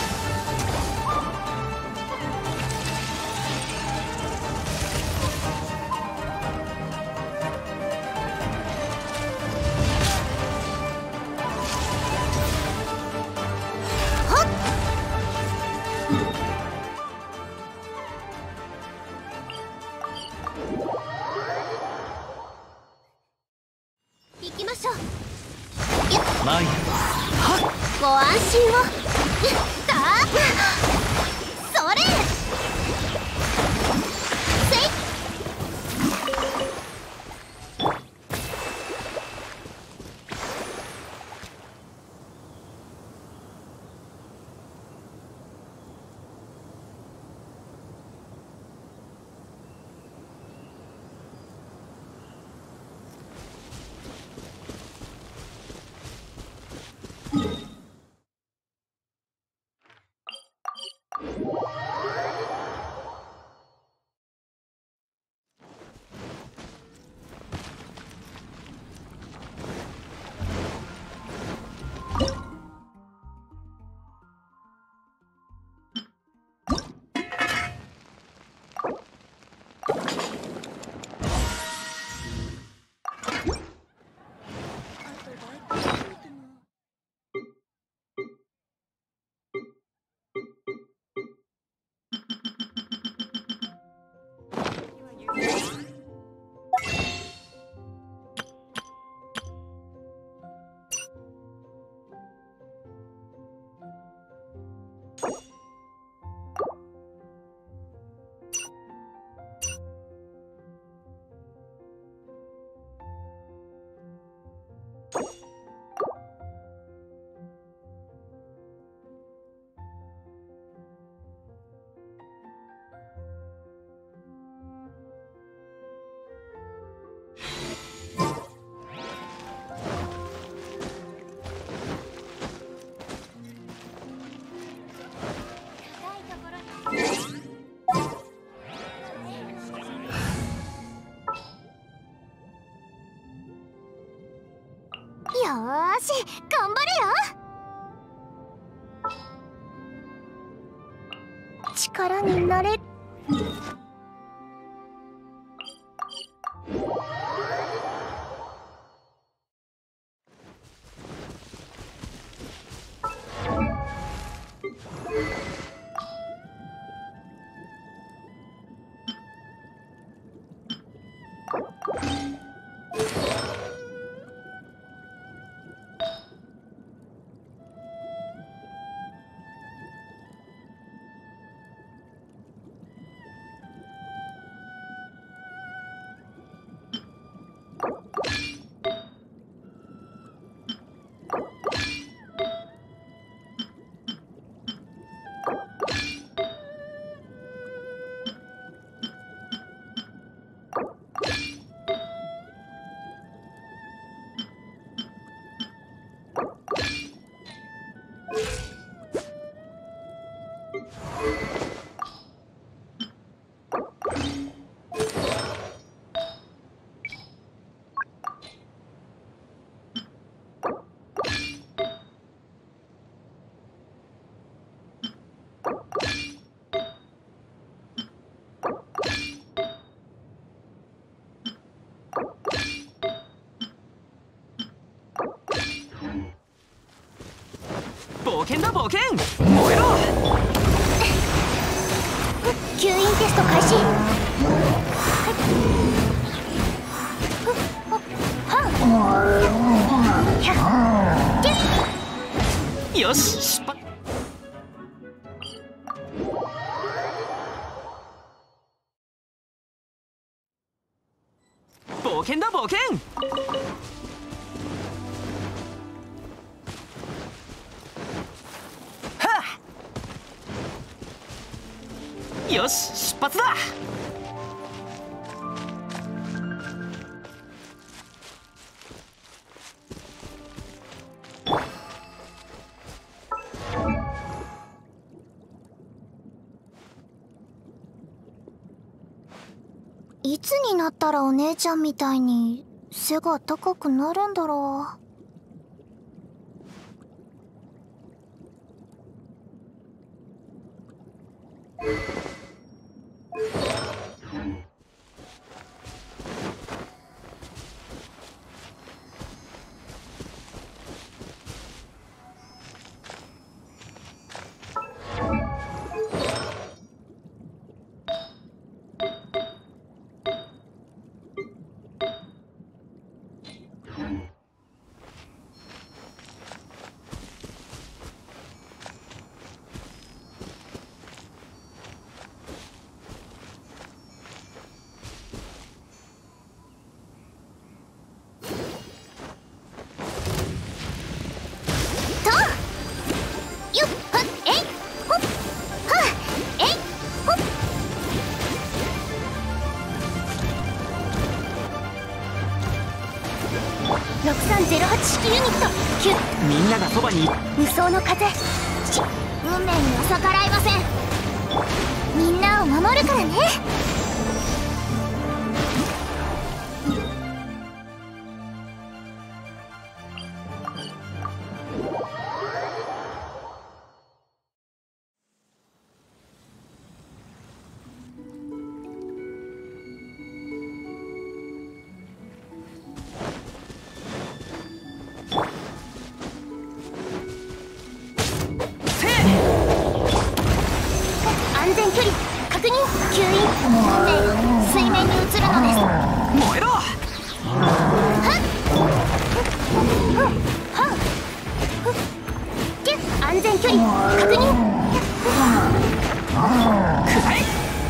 行きましょう。やっマイはっご安心を。だーそれせいーし頑張れよ。力になれ。 冒険だ冒険、燃えろ。 吸引テスト開始。 よし出発。冒険だ冒険。よし出発だ。 いつになったらお姉ちゃんみたいに背が高くなるんだろう。6308式ユニットキュッ。 みんながそばに。 無双の風。運命には逆らえません。みんなを守るからね。安全距離確認。吸引。運命が水面に移るのです。 燃えろ。 安全距離確認。 くらえ。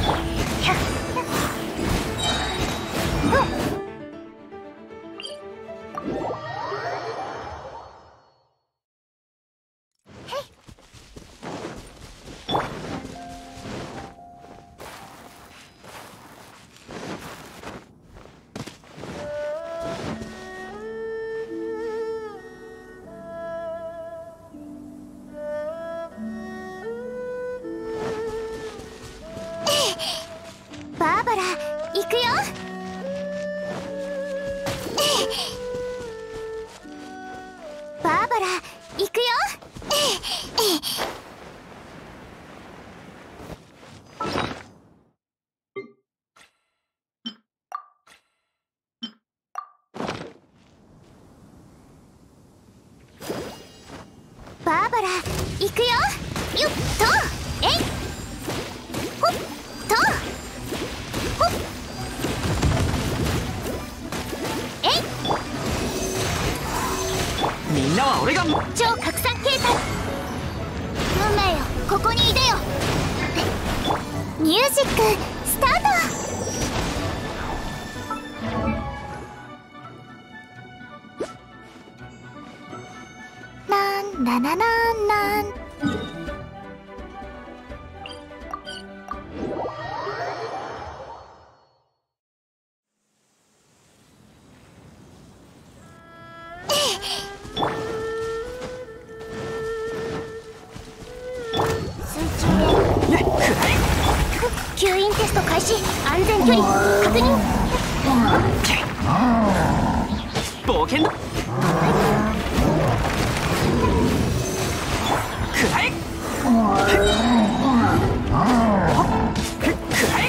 バーバラ行くよ。 バラ行くよ。よっとえいほっとほっえい。 みんなは俺が超拡散形態。運命よ、ここにいでよ。ミュージックスタート。なんだななんなん吸引テスト開始。安全距離確認。 冒険だ。くらえくらえ。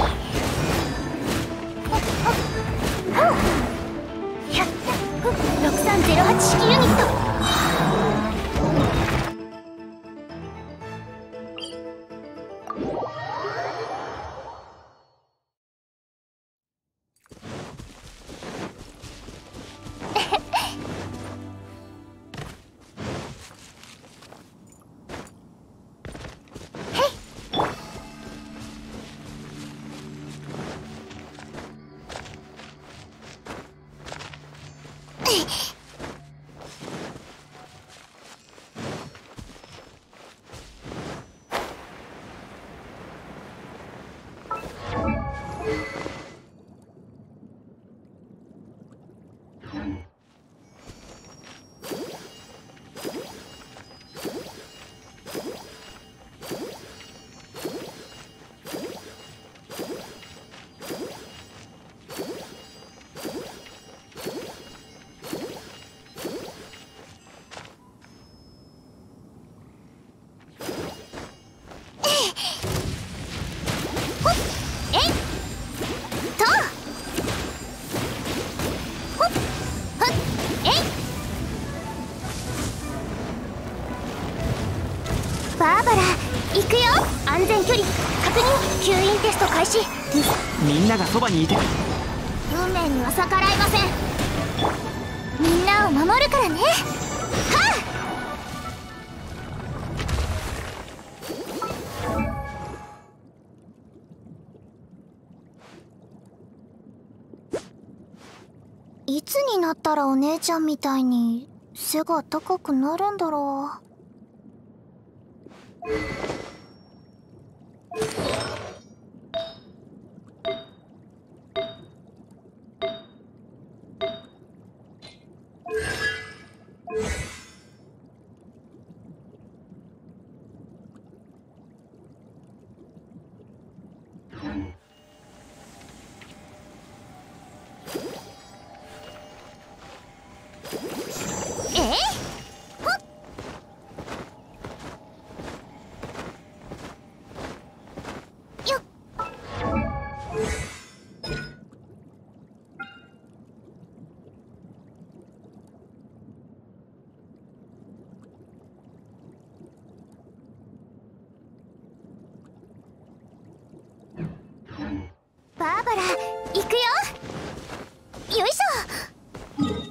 6308式ユニット。バーバラ行くよ。安全距離確認。吸引テスト開始。 みんながそばにいて運命には逆らえません。みんなを守るからね。はあ、いつになったらお姉ちゃんみたいに背が高くなるんだろう。バーバラ行くよ。よいしょ。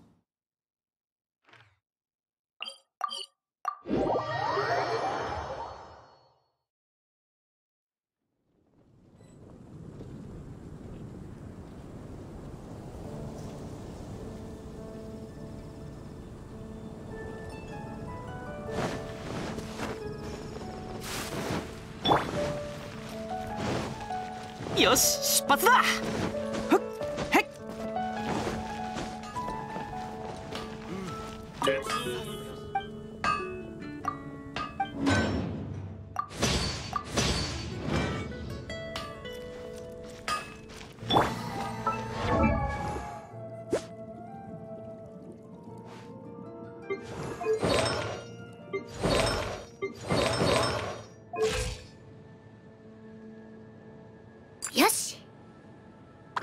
よし出発だ。ふっへっ。 よし。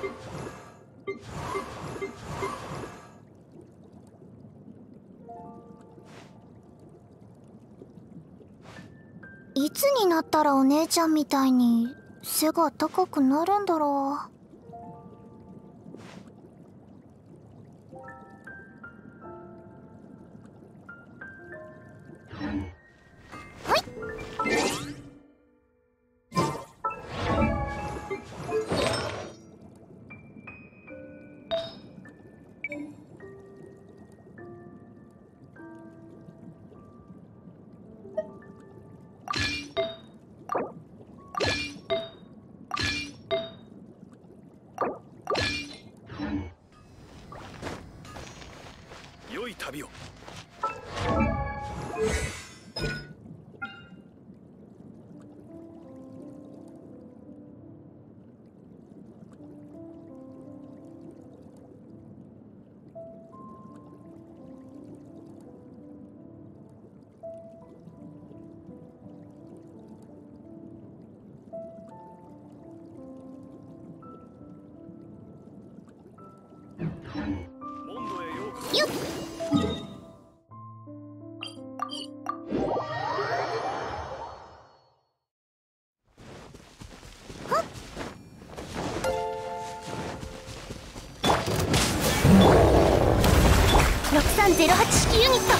いつになったらお姉ちゃんみたいに背が高くなるんだろう。 良い旅を。モンドへようこそ。 よっ。6308式ユニット。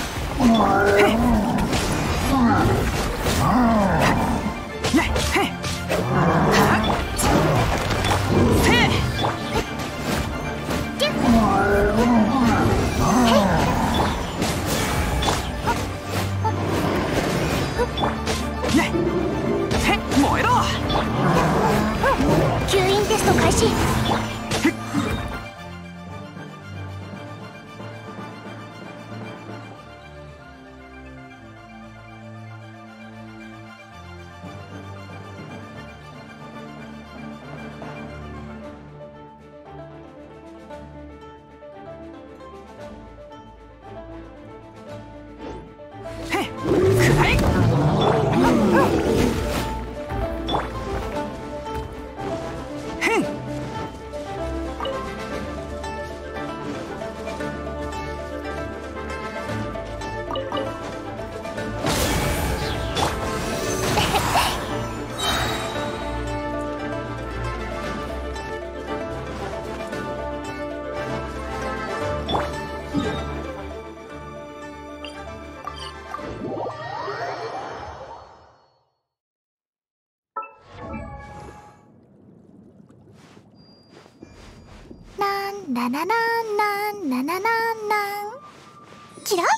燃えろ。 吸引テスト開始。なんなななんなんなななんなんキラッ。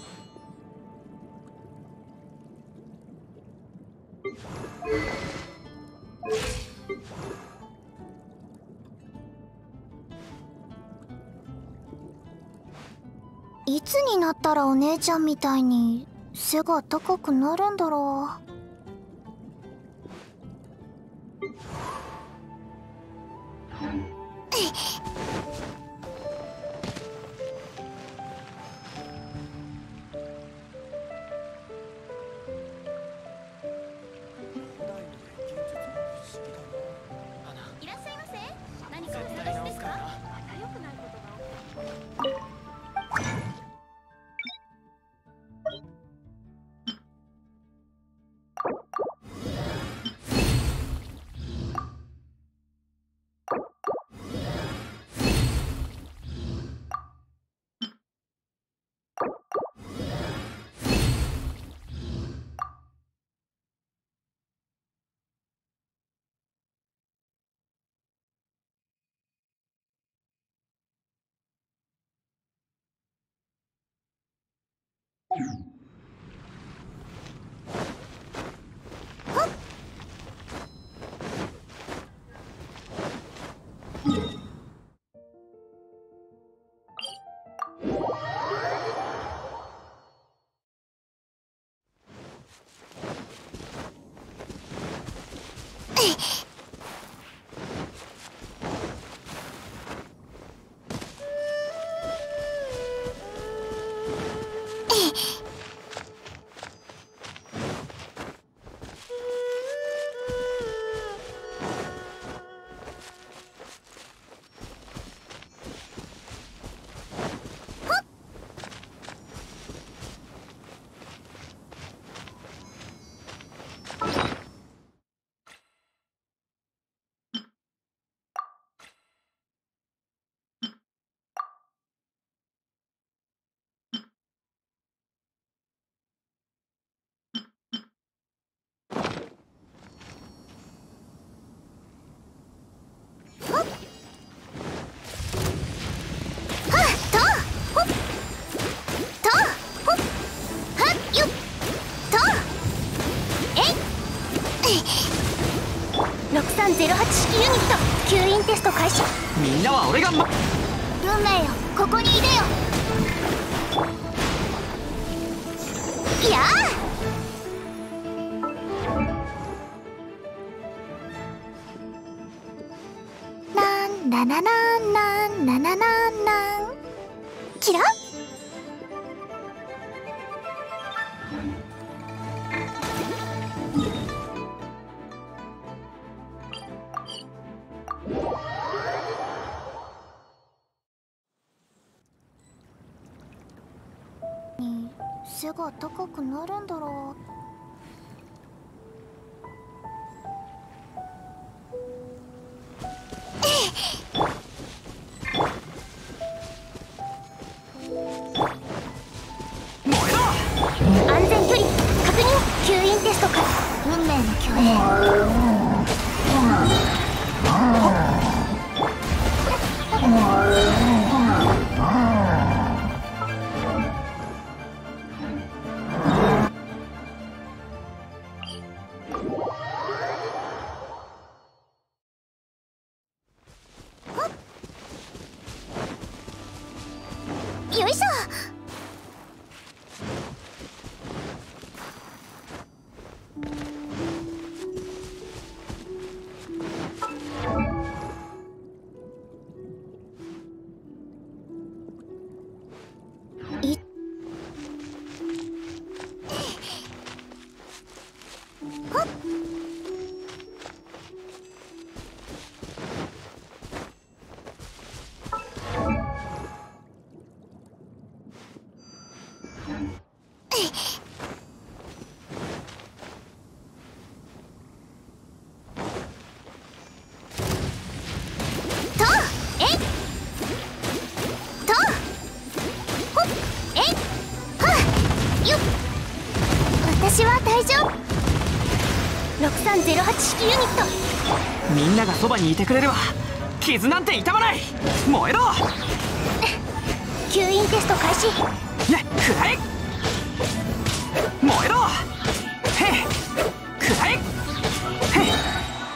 いつになったらお姉ちゃんみたいに背が高くなるんだろう。いらっしゃいませ。何かお探しですか？仲良くないことが多く。 みんなは俺が運命よ、ここにいでよ。やあ、なんだななんなんなななんなんキラ背が高くなるんだろう。安全距離確認。吸引テストから運命の共鳴。よいしょ。私は大丈夫。6308式ユニット。 みんながそばにいてくれるわ。傷なんて痛まない。燃えろ。 吸引テスト開始。 ね、くらえ。燃えろ。へえ、くらえ。へえ。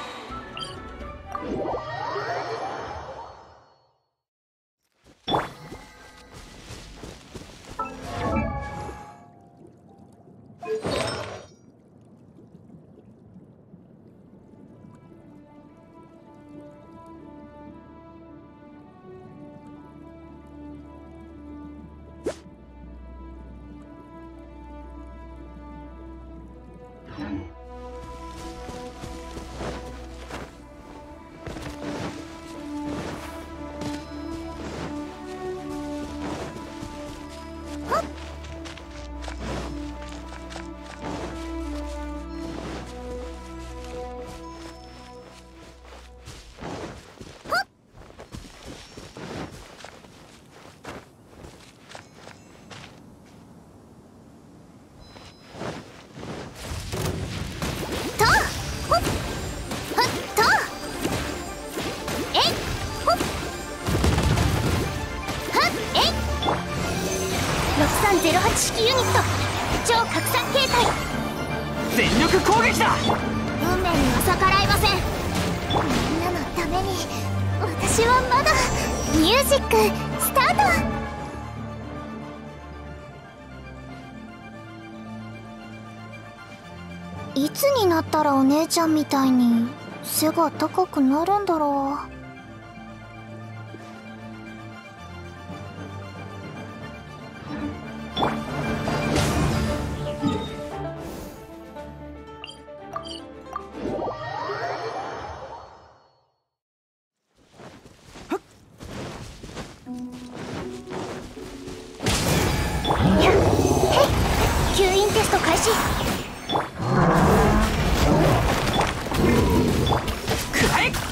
6308式ユニット。超拡散形態。 全力攻撃だ。 運命には逆らえません。みんなのために私はまだ。ミュージックスタート。いつになったらお姉ちゃんみたいに背が高くなるんだろう。吸引テスト開始。 くらえ。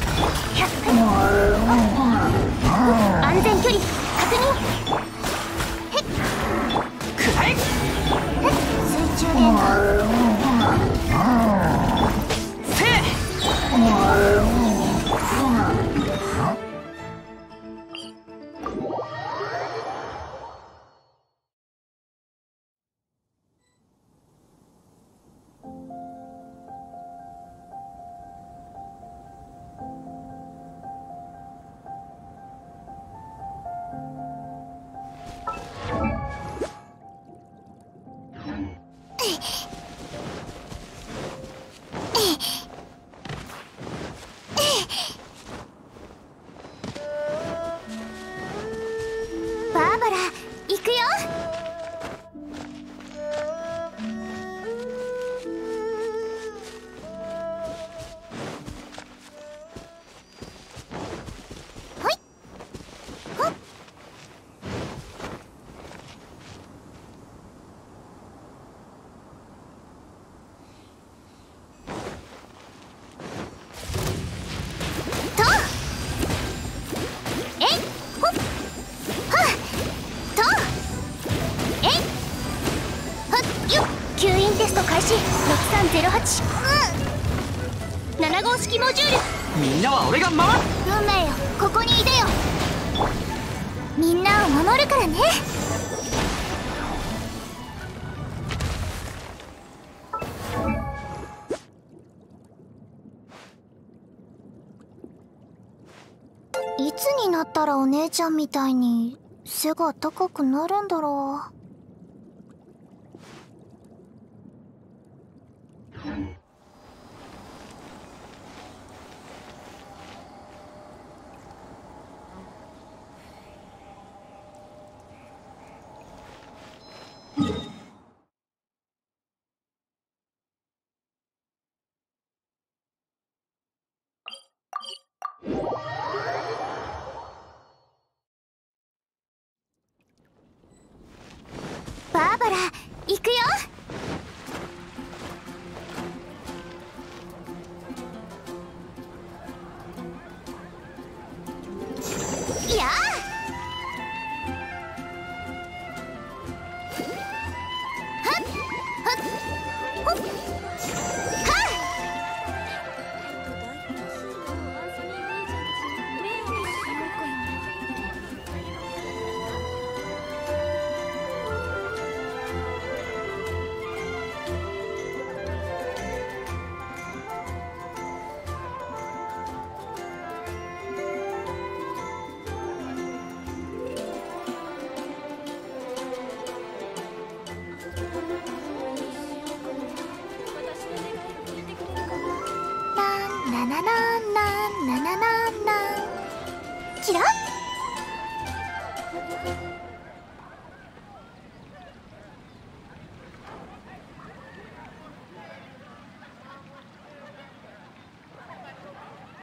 安全距離確認。 くらえ。 水中連打。 せえ。 バラ行くよ。はい。はっ。とえいほっはっとえいはっよっ。吸引テスト開始。6308。7号式モジュール。 みんなは俺が守る。 運命よ、ここにいでよ。みんなを守るからね。いつになったらお姉ちゃんみたいに背が高くなるんだろう。バーバラ行くよ。やあはっはっほっはなんなななんなんなななんなんキラッ